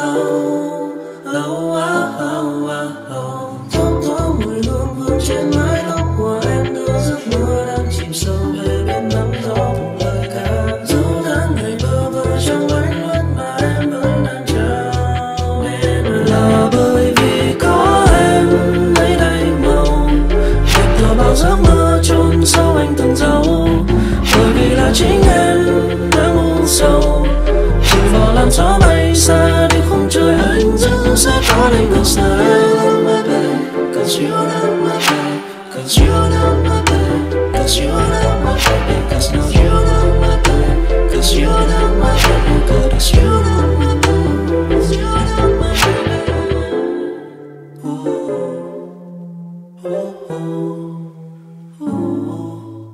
Lâu lâu á, thoáng thoáng mùi hương hương trên mái trong anh luôn mà em vẫn đang chờ. Là bởi vì có em nơi đây mộng đẹp thừa bao giấc mơ chôn sâu anh từng dấu. Bởi vì là chính em đang u sầu, chỉ vào làm gió bay xa đi khung trời anh dưng sẽ có anh ngược xa. Cause you love my baby, cause you love my baby, cause you love my baby, cause now you love my baby, cause you love my baby, cause you love my baby, cause you love my baby. Ooh, ooh, ooh, ooh.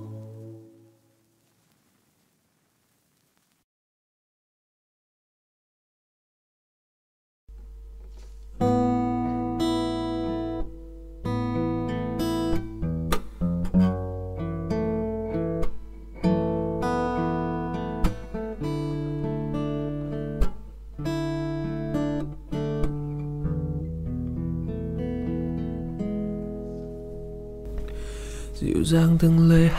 Dịu dàng từng lời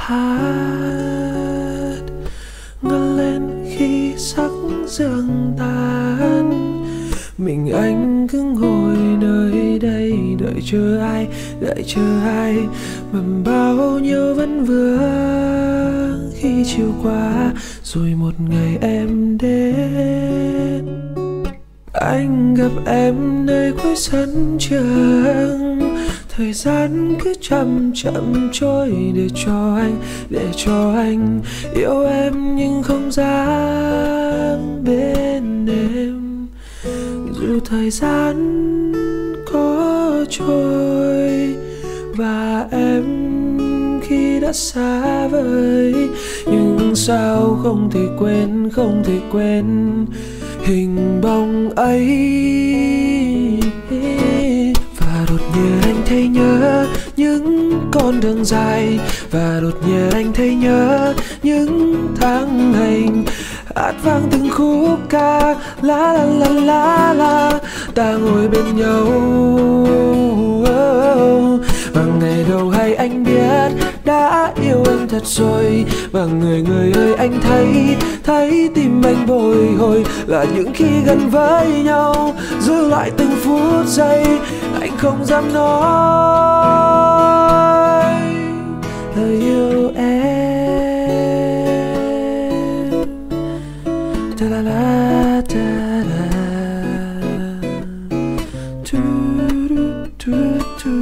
hát ngân lên khi sắc sương tan. Mình anh cứ ngồi nơi đây đợi chờ ai, đợi chờ ai mà bao nhiêu vấn vương. Khi chiều qua rồi một ngày em đến, anh gặp em nơi cuối sân trường. Thời gian cứ chậm chậm trôi để cho anh, để cho anh yêu em nhưng không dám bên em. Dù thời gian có trôi và em khi đã xa vời, nhưng sao không thể quên, không thể quên hình bóng ấy. Và đột nhiên anh thấy nhớ những con đường dài, và đột nhiên anh thấy nhớ những tháng ngày hát vang từng khúc ca la la la la la. Ta ngồi bên nhau và ngày đầu hay anh biết đã yêu em thật rồi. Và người người ơi anh thấy, thấy tim anh bồi hồi là những khi gần với nhau, giữ lại từng phút giây anh không dám nói lời yêu em. Ta la la ta la tu tu tu.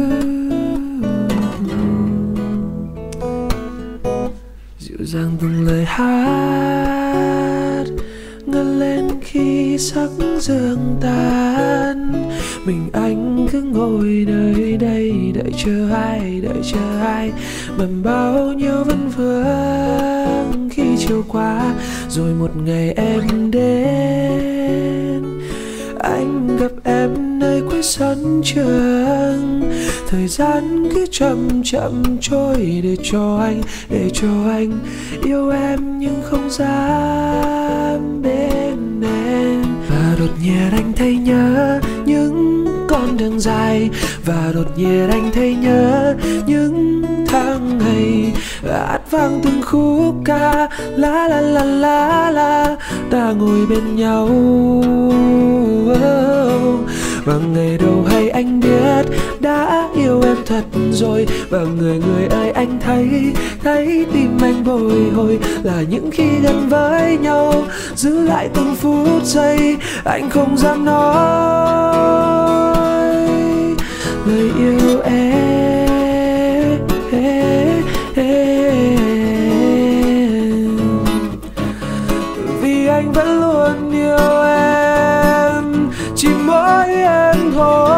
Dịu dàng từng lời hát ngân lên khi sắc sương tan. Mình anh cứ ngồi nơi đây đợi chờ ai, đợi chờ ai bằng bao nhiêu vấn vương. Khi chiều qua rồi một ngày em đến, anh gặp em nơi cuối sân trường. Thời gian cứ chậm chậm trôi để cho anh, để cho anh yêu em nhưng không dám bên em. Và đột nhiên anh thấy nhớ những con đường dài, và đột nhiên anh thấy nhớ những tháng ngày hát vang từng khúc ca la la la la la. Ta ngồi bên nhau và ngày đầu hay anh biết đã yêu em thật rồi. Và người người ơi anh thấy, thấy tim anh bồi hồi là những khi gần với nhau, giữ lại từng phút giây anh không dám nói lời yêu em. Vì anh vẫn luôn yêu em, chỉ mỗi em thôi.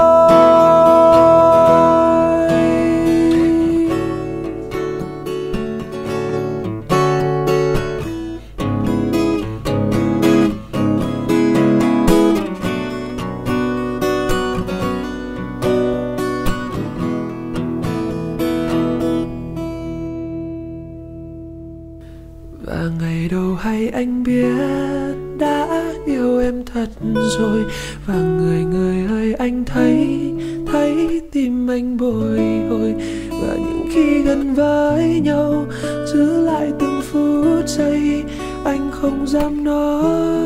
Và ngày đầu hay anh biết đã yêu em thật rồi. Và người người ơi anh thấy, thấy tim anh bồi hồi. Và những khi gần với nhau, giữ lại từng phút giây anh không không dám nói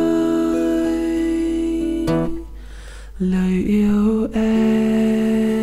lời yêu em.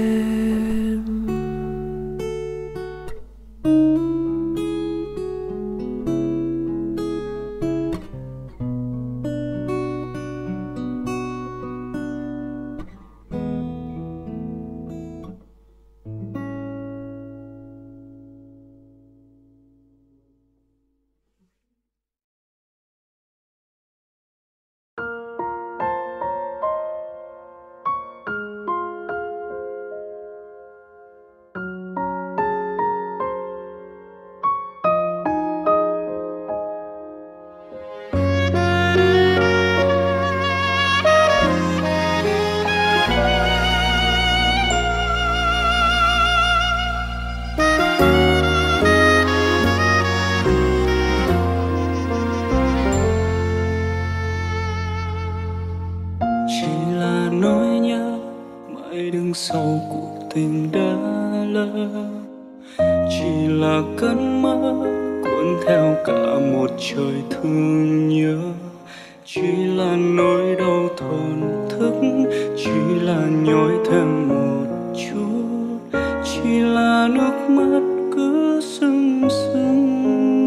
Sau cuộc tình đã lỡ, chỉ là cơn mơ cuốn theo cả một trời thương nhớ. Chỉ là nỗi đau thổn thức, chỉ là nhói thêm một chút, chỉ là nước mắt cứ sưng sưng.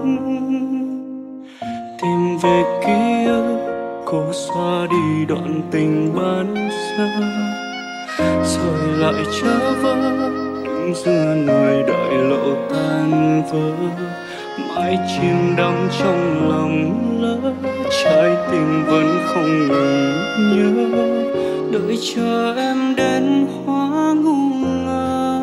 Tìm về ký ức, cố xóa đi đoạn tình ban sơ, rồi lại trở vỡ đứng giữa nơi đại lộ tan vỡ. Mãi chìm đắm trong lòng lỡ, trái tim vẫn không ngừng nhớ, đợi chờ em đến hóa ngu ngơ.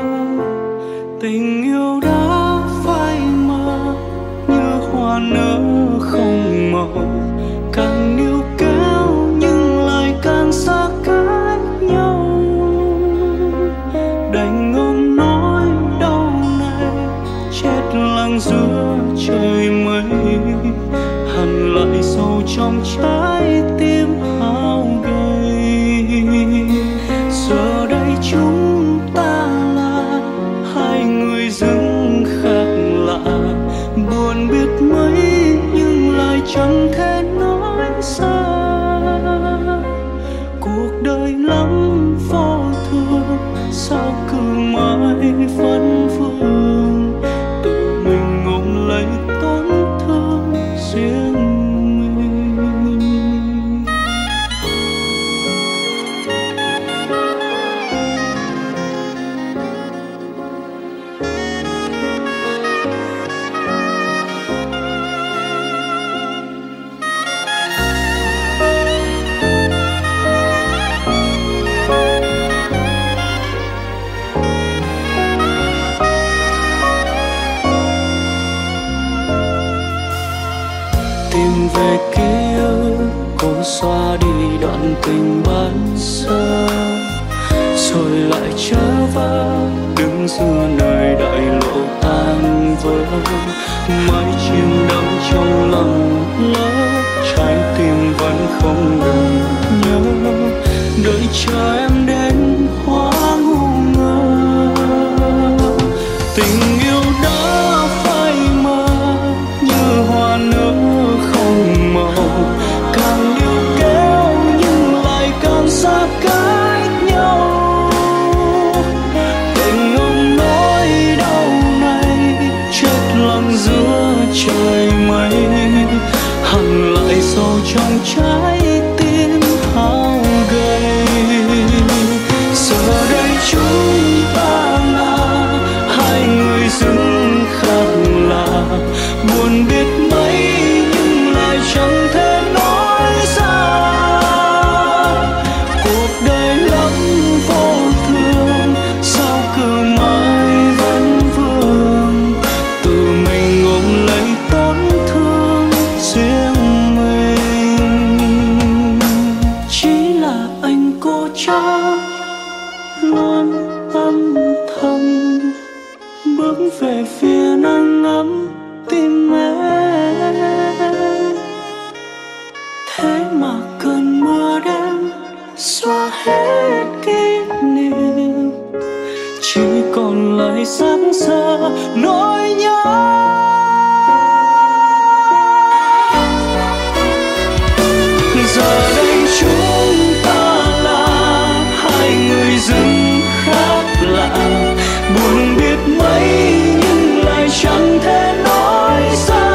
Tình yêu đã phai mờ như hoa nở không màu, càng níu kéo nhưng lại càng xa cách nhau. Đành ôm nỗi đau này, chết lặng giữa trời mây, hằn lại sâu trong trái tim hao gầy. Giờ đây chúng ta là hai người dưng khác lạ, buồn biết mấy nhưng lại chẳng thể nói ra. Cuộc đời lắm vô thường, sao cứ mãi vẫn vương, tự mình ôm lấy tổn thương riêng mình. Tìm về ký ức, cố xóa đi đoạn tình ban sơ, rồi lại trở vỡ đứng giữa nơi đại lộ tan vỡ. Mãi chìm đắm trong lòng lỡ, trái tim vẫn không ngừng nhớ, đợi chờ em đến hóa ngu ngơ. Tình yêu đã phai mờ như hoa nở không màu, càng níu kéo nhưng lại càng xa cách nhau. Tình ôm nỗi đau này, chết lặng giữa trời mây, hằn lại sâu trong trái tim hao gầy. Giờ đây chúng ta là hai người dưng khác lạ, buồn biết mấy nhưng lại chẳng thể nói ra. Cuộc đời lắm vô thường, sao cứ mãi vẫn vương, tự mình ôm lấy tổn thương riêng mình. Chỉ là anh cố chấp luôn âm thầm bước về phía nắng ấm tim em. Thế mà cơn mưa đêm xóa hết kỷ niệm, chỉ còn lại sáng giờ nỗi nhớ. giờ đây chúng ta là hai người dưng khác lạ, buồn biết mấy nhưng lại chẳng thể nói ra.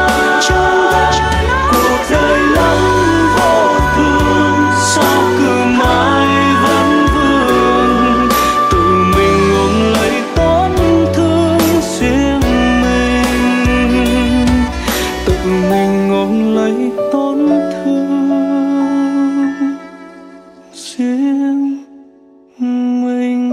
Cuộc đời lắm vô thường, sao cứ mãi vẫn vương, tự mình ôm lấy tổn thương riêng mình, tự mình ôm lấy tổn thương riêng mình.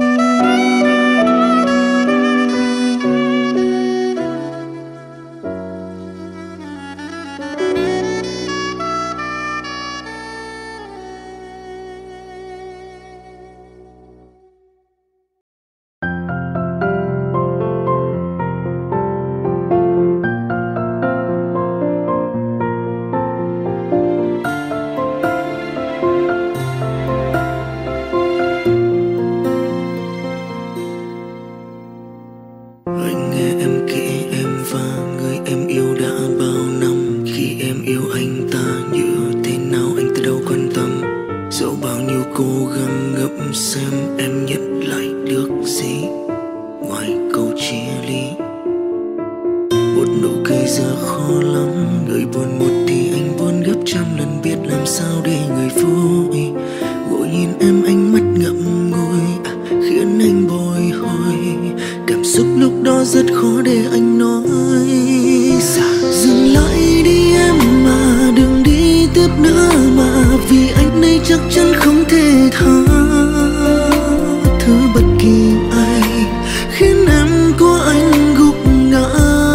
Anh nghe em kể em và người em yêu đã bao năm. Khi em yêu anh ta như thế nào anh ta đâu quan tâm. Dẫu bao nhiêu cố gắng ngẫm xem em nhận lại được gì ngoài câu chia ly. Một nụ cười giờ khó lắm, người buồn một thì anh buồn gấp trăm lần, biết làm sao để người vui. Ngồi nhìn em ánh mắt ngậm ngùi à, khiến anh bồi hồi. Cảm xúc lúc đó rất khó để anh nói ra. Dừng lại đi em mà, đừng đi tiếp nữa mà, vì anh đây chắc chắn không thể tha thứ bất kỳ ai khiến em có anh gục ngã.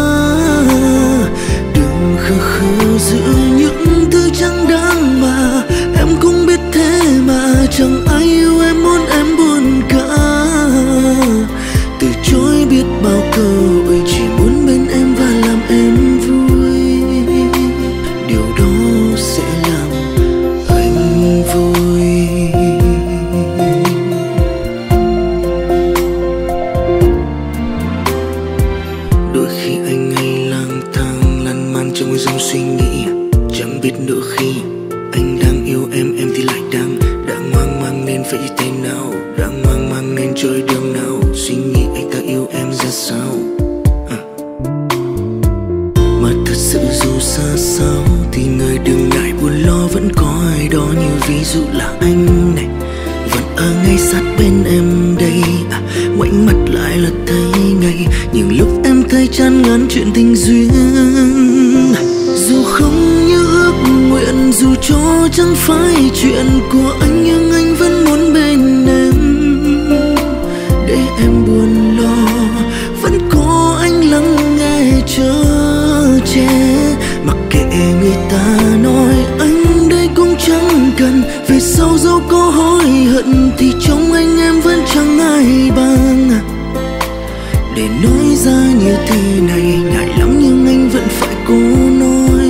Đừng khờ khờ giữ những thứ chẳng đáng mà, em cũng biết thế mà, chẳng ai yêu em muốn em buồn cả. Từ chối biết bao câu ơi, chỉ muốn bên em và làm em vui. Điều đó sẽ làm anh vui. Đôi khi anh hay lang thang lan man trong dòng suy nghĩ, chẳng biết nữa khi anh đang yêu em, em thì lại đang đang hoang mang nên phải thế nào, đang hoang mang nên chơi đường nào. Suy nghĩ anh ta yêu em ra sao à. Mà thật sự dù xa xáo thì người đừng ngại buồn lo, vẫn có ai đó như ví dụ là anh này, vẫn ở ngay sát bên em đây à. Ngoảnh mặt lại là thấy ngay những lúc em thấy chán ngán chuyện tình duyên. Dù không như ước nguyện, dù cho chẳng phải chuyện của anh, nhưng anh vẫn muốn bên em để em buồn lo. Vẫn có anh lắng nghe chở che, mặc kệ người ta nói anh đây cũng chẳng cần. Về sau dẫu có hối hận thì trong anh em vẫn chẳng ai bằng. Để nói ra như thế này ngại lắm nhưng anh vẫn phải cố nói.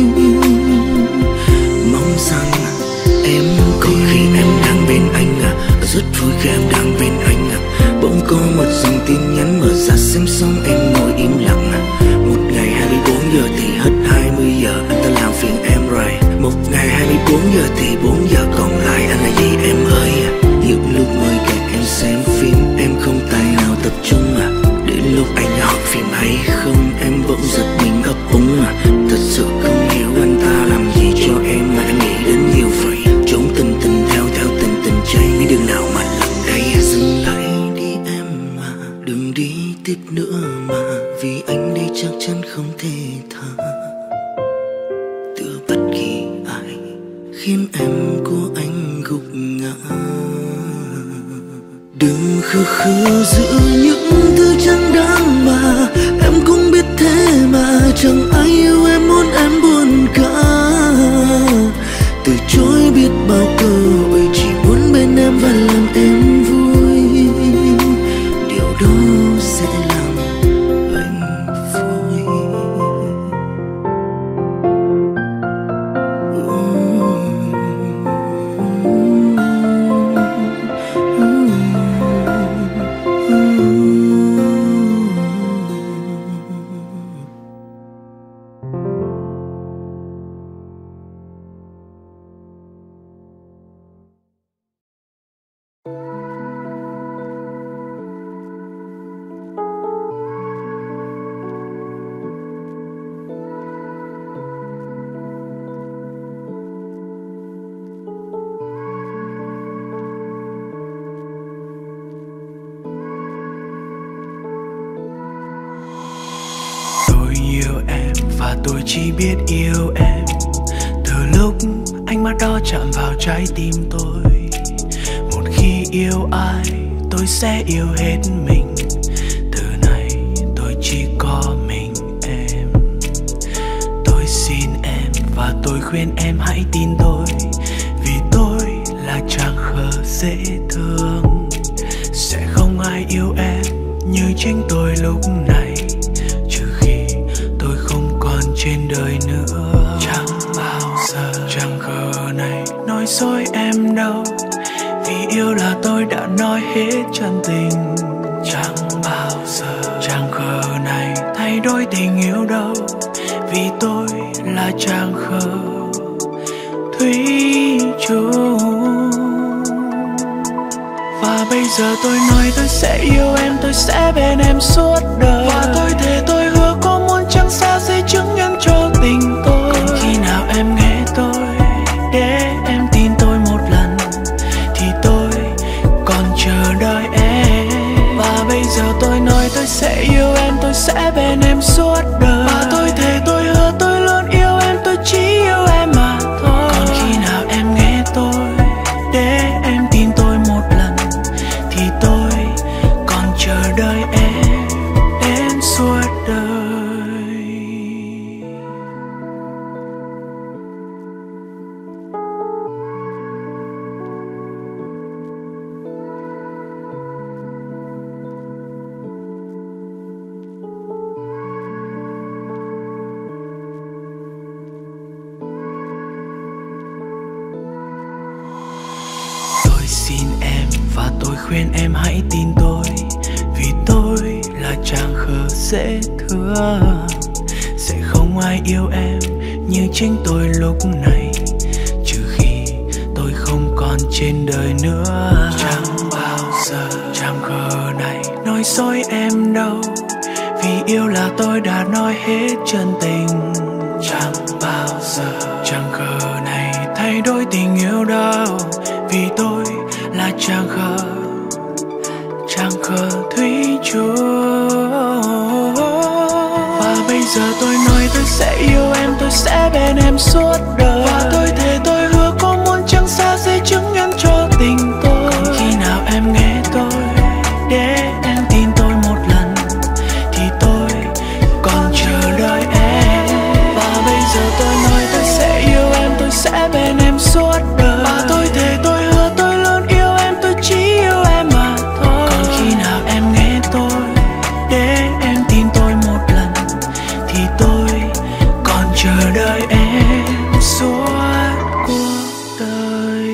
Mong rằng em có khi em đang bên anh, rất vui khi em đang bên anh. Bỗng có một dòng tin nhắn mở ra xem xong em ngồi im lặng. Một ngày hai mươi bốn giờ thì hết hai mươi giờ, anh ta làm phiền em rồi. Một ngày hai mươi bốn giờ thì bốn giờ còn lại anh là gì em ơi. Những lúc ngồi cạnh em xem phim em không tài nào tập trung à. Đến lúc anh hỏi phim hay không em bỗng giật mình ấp úng à. Thật sự không hiểu anh ta làm gì cho em mà em nghĩ đến nhiều vậy. Trốn tình tình theo theo tình tình cháy biết đường nào mà lần đây. Dừng lại đi em mà, đừng đi tiếp nữa mà, vì anh đây chắc chắn không thể tha từ bất kỳ ai khiến em của anh gục ngã. Đừng khư khư giữ những thứ chẳng đáng mà, em cũng biết thế mà, chẳng ai yêu em muốn em buồn cả. Từ chối biết bao câu ơi, chỉ muốn bên em và làm em vui. Điều đó sẽ làm anh vui. và tôi chỉ biết yêu em. Từ lúc ánh mắt đó chạm vào trái tim tôi, một khi yêu ai tôi sẽ yêu hết mình. Từ này tôi chỉ có mình em. Tôi xin em và tôi khuyên em hãy tin tôi, vì tôi là chàng khờ dễ thương. Sẽ không ai yêu em như chính tôi lúc này, trừ khi tôi không còn trên đời nữa. Chẳng bao giờ chàng khờ này nói dối em đâu, vì yêu là tôi đã nói hết chân tình. Chẳng bao giờ chàng khờ này thay đổi tình yêu đâu, vì tôi là chàng khờ thủy chung. Và bây giờ tôi nói tôi sẽ yêu em, tôi sẽ bên em suốt đời. Và tôi thề tôi hứa có muôn trăng xa sẽ chứng nhân cho tình tôi. Còn khi nào em nghe tôi để em tin tôi một lần, thì tôi còn chờ đợi em. Và bây giờ tôi nói tôi sẽ yêu em, tôi sẽ bên em suốt đời. Và tôi thề tôi hứa tôi luôn yêu em, tôi chỉ yêu em mà thôi. Còn khi nào em nghe tôi để em tin tôi một lần, thì tôi còn chờ đợi em đến suốt đời. Tôi xin em và tôi khuyên em hãy tin tôi, vì tôi là chàng khờ dễ thương. Sẽ không ai yêu em như chính tôi lúc này, trừ khi tôi không còn trên đời nữa. Chẳng bao giờ chàng khờ này nói dối em đâu, vì yêu là tôi đã nói hết chân tình. Chẳng bao giờ chàng khờ này thay đổi tình yêu đâu, vì tôi là chàng khờ, chàng khờ thủy chung. Và bây giờ tôi nói tôi sẽ yêu em, tôi sẽ bên em suốt đời. Và tôi thề tôi hứa có muôn trăng xa sẽ chứng nhân cho tình tôi. Còn khi nào em nghe tôi để em tin tôi một lần, thì tôi còn chờ đợi em. Và bây giờ tôi nói tôi sẽ yêu em, tôi sẽ bên em suốt đời. Và tôi thề tôi hứa tôi luôn yêu em, tôi chỉ yêu em mà thôi. Còn khi nào em nghe tôi để em tin tôi một lần, thì tôi còn chờ đợi em suốt cuộc đời.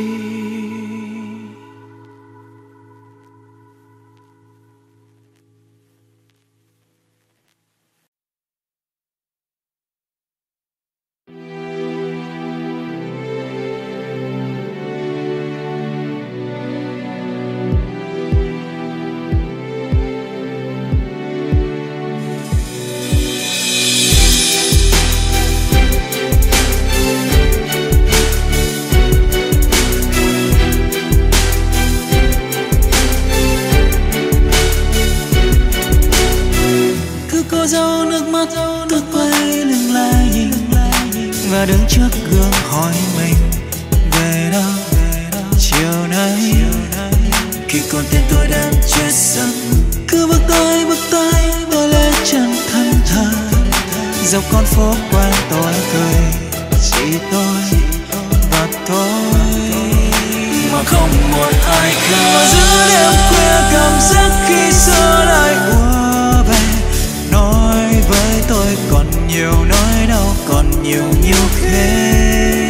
Cứ cố giấu nước mắt, cứ quay lưng lại nhìn, và đứng trước gương hỏi mình về đâu. Chiều nay khi con tim tôi đang chết dần, cứ bước tới bước tới tôi lên chân thân thờ. Dọc con phố quen tôi cười, chỉ tôi và tôi, mà không một ai khác. và giữa đêm khuya cảm giác khi xưa lại ùa về, nói với tôi còn nhiều nỗi đau, còn nhiều nhiều khê.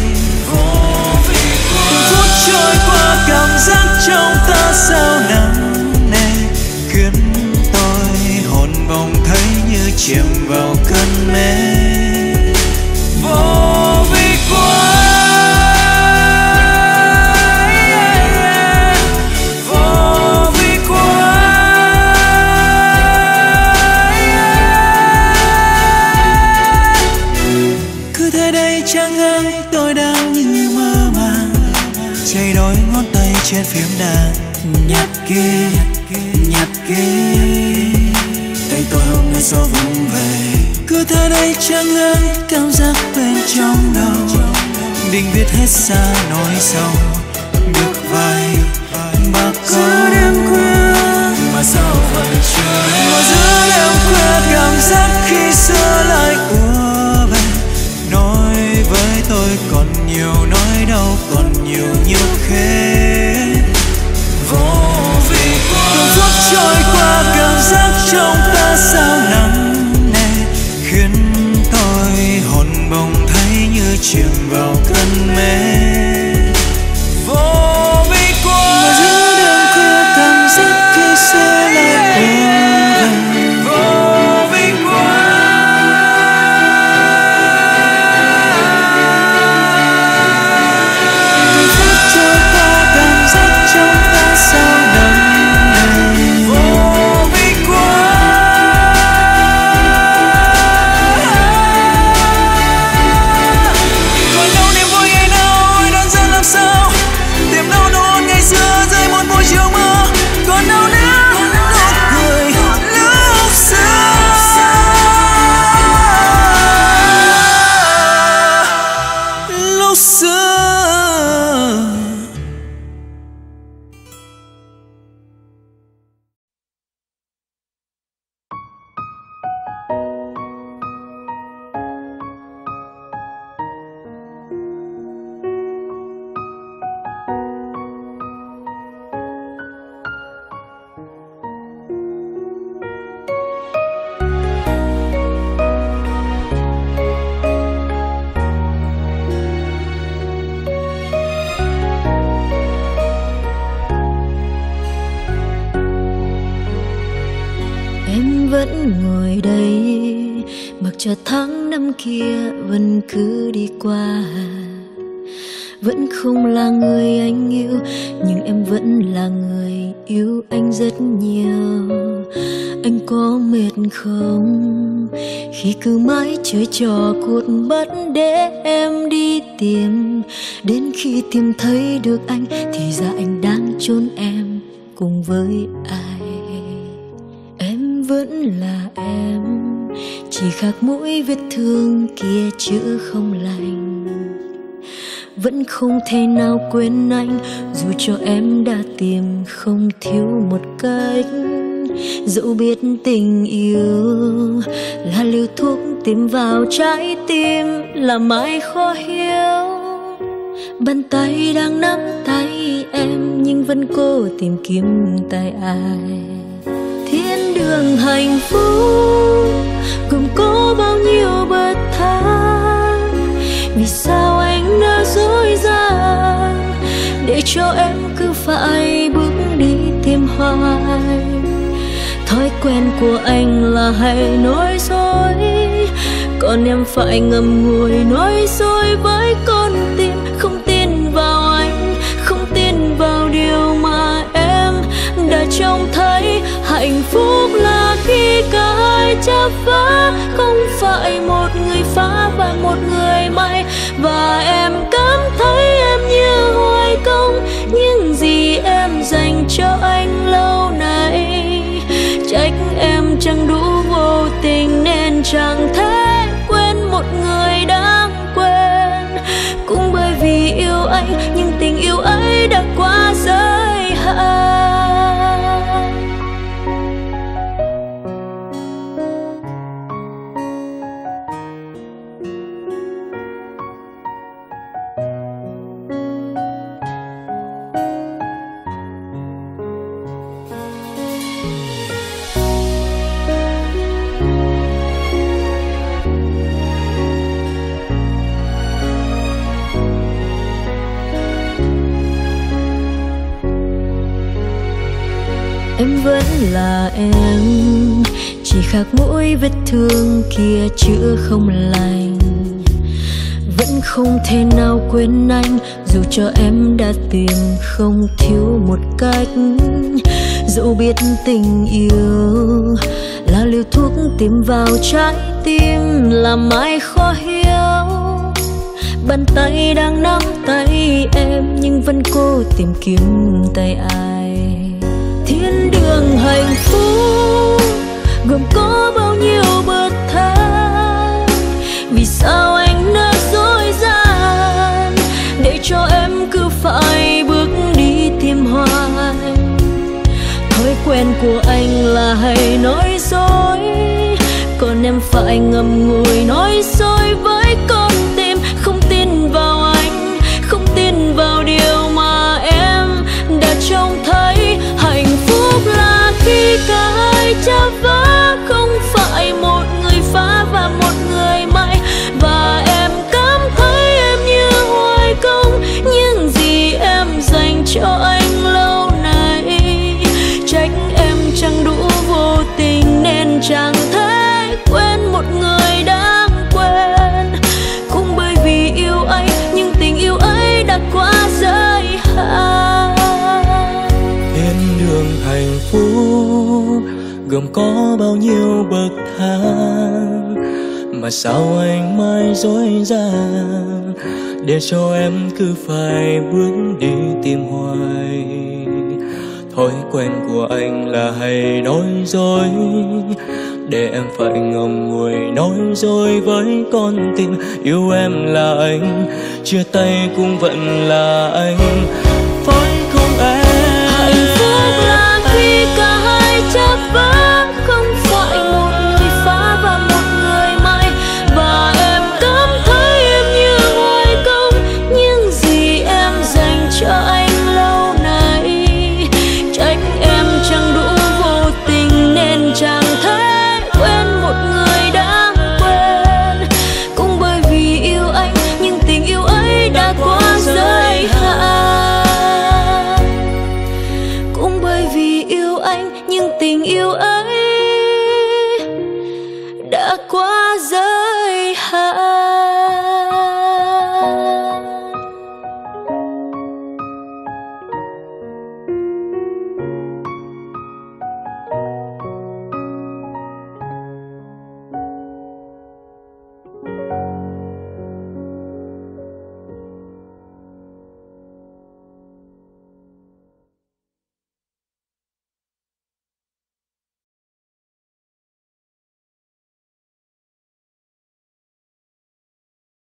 Phút trôi qua cảm giác trong ta sao nặng nề, khiến tôi hồn bồng thấy như chìm vào cơn mê. Vô vi quá, vô vi quá. Cứ thế đây chẳng ai, tôi đang như mơ màng, chảy đôi ngón tay trên phím đàn, nhặt kia nhặt kia. tay tôi hôm nay gió vắng về. Cứ thế đây chẳng ai cảm giác bên trong đầu, định viết hết ra nỗi sầu được vài ba câu. Giữa đêm khuya mà sao vẫn chưa em, mà giữa đêm khuya cảm giác khi xưa lại ùa về. Nói với tôi còn nhiều nỗi đau, còn nhiều nhược khê vô vị quá. Từng phút trôi qua cảm giác trong ta sao nặng nề, khiến tôi hồn bồng thấy như chìm vào cơn mê. Vô vị quá. Mà giữa đêm khuya cảm giác khi xưa lại ùa về. Vô vị quá. Từng phút trôi qua cảm giác trong ta sao nặng nề. Vô vị quá. Còn đâu niềm vui ngày nào ôi đơn giản làm sao, tìm đâu nụ hôn ngày xưa rơi một buổi chiều mưa. Còn đâu nữa nụ cười lúc xưa, lúc xưa. Em vẫn ngồi đây, mặc cho tháng năm kia vẫn cứ đi qua. Vẫn không là người anh yêu, nhưng em vẫn là người yêu anh rất nhiều. Anh có mệt không khi cứ mãi chơi trò cột bất để em đi tìm? Đến khi tìm thấy được anh thì ra anh đang chôn em cùng với ai. Em vẫn là em, chỉ khác mỗi vết thương kia chữa không lành. Vẫn không thể nào quên anh, dù cho em đã tìm không thiếu một cách. Dẫu biết tình yêu là liều thuốc tìm vào trái tim, là mãi khó hiểu. Bàn tay đang nắm tay em nhưng vẫn cố tìm kiếm tay ai. Thiên đường hạnh phúc gồm có bao nhiêu bậc thang, vì sao anh đã dối gian để cho em cứ phải bước đi tìm hoài? Thói quen của anh là hay nói dối, còn em phải ngậm ngùi nói dối với con tim. Không tin vào anh, không tin vào điều mà em đã trông thấy. Hạnh phúc là khi cả hai chắp vá, không phải một người phá và một người may. Và em cảm thấy em như hoài công những gì em dành cho anh lâu nay. Trách em chẳng đủ vô tình nên chẳng thể quên một người đáng quên. Cũng bởi vì yêu anh nhưng tình yêu ấy đã quá giới hạn. Em vẫn là em, chỉ khác mỗi vết thương kia chữa không lành. Vẫn không thể nào quên anh, dù cho em đã tìm không thiếu một cách. Dẫu biết tình yêu là liều thuốc tìm vào trái tim, là mãi khó hiểu. Bàn tay đang nắm tay em nhưng vẫn cố tìm kiếm tay ai. Thiên đường hạnh phúc gồm có bao nhiêu bậc thang. Vì sao anh đã dối gian để cho em cứ phải bước đi tìm hoài? Thói quen của anh là hay nói dối, còn em phải ngậm ngùi nói dối với con tim. Không tin vào anh, không tin vào điều mà em đã trông thấy. Hạnh phúc là khi cả hai cha vá, không phải một người phá và một người mãi. Và em cảm thấy em như hoài công những gì em dành cho anh lâu nay. Trách em chẳng đủ vô tình nên chẳng thể quên một người đáng quên. Cũng bởi vì yêu anh nhưng tình yêu ấy đã quá giới hạn. Thiên đường hạnh phúc gồm có bao nhiêu bậc thang, mà sao anh mãi dối gian để cho em cứ phải bước đi tìm hoài? Thói quen của anh là hay nói dối, để em phải ngậm ngùi nói dối với con tim. Yêu em là anh, chia tay cũng vẫn là anh.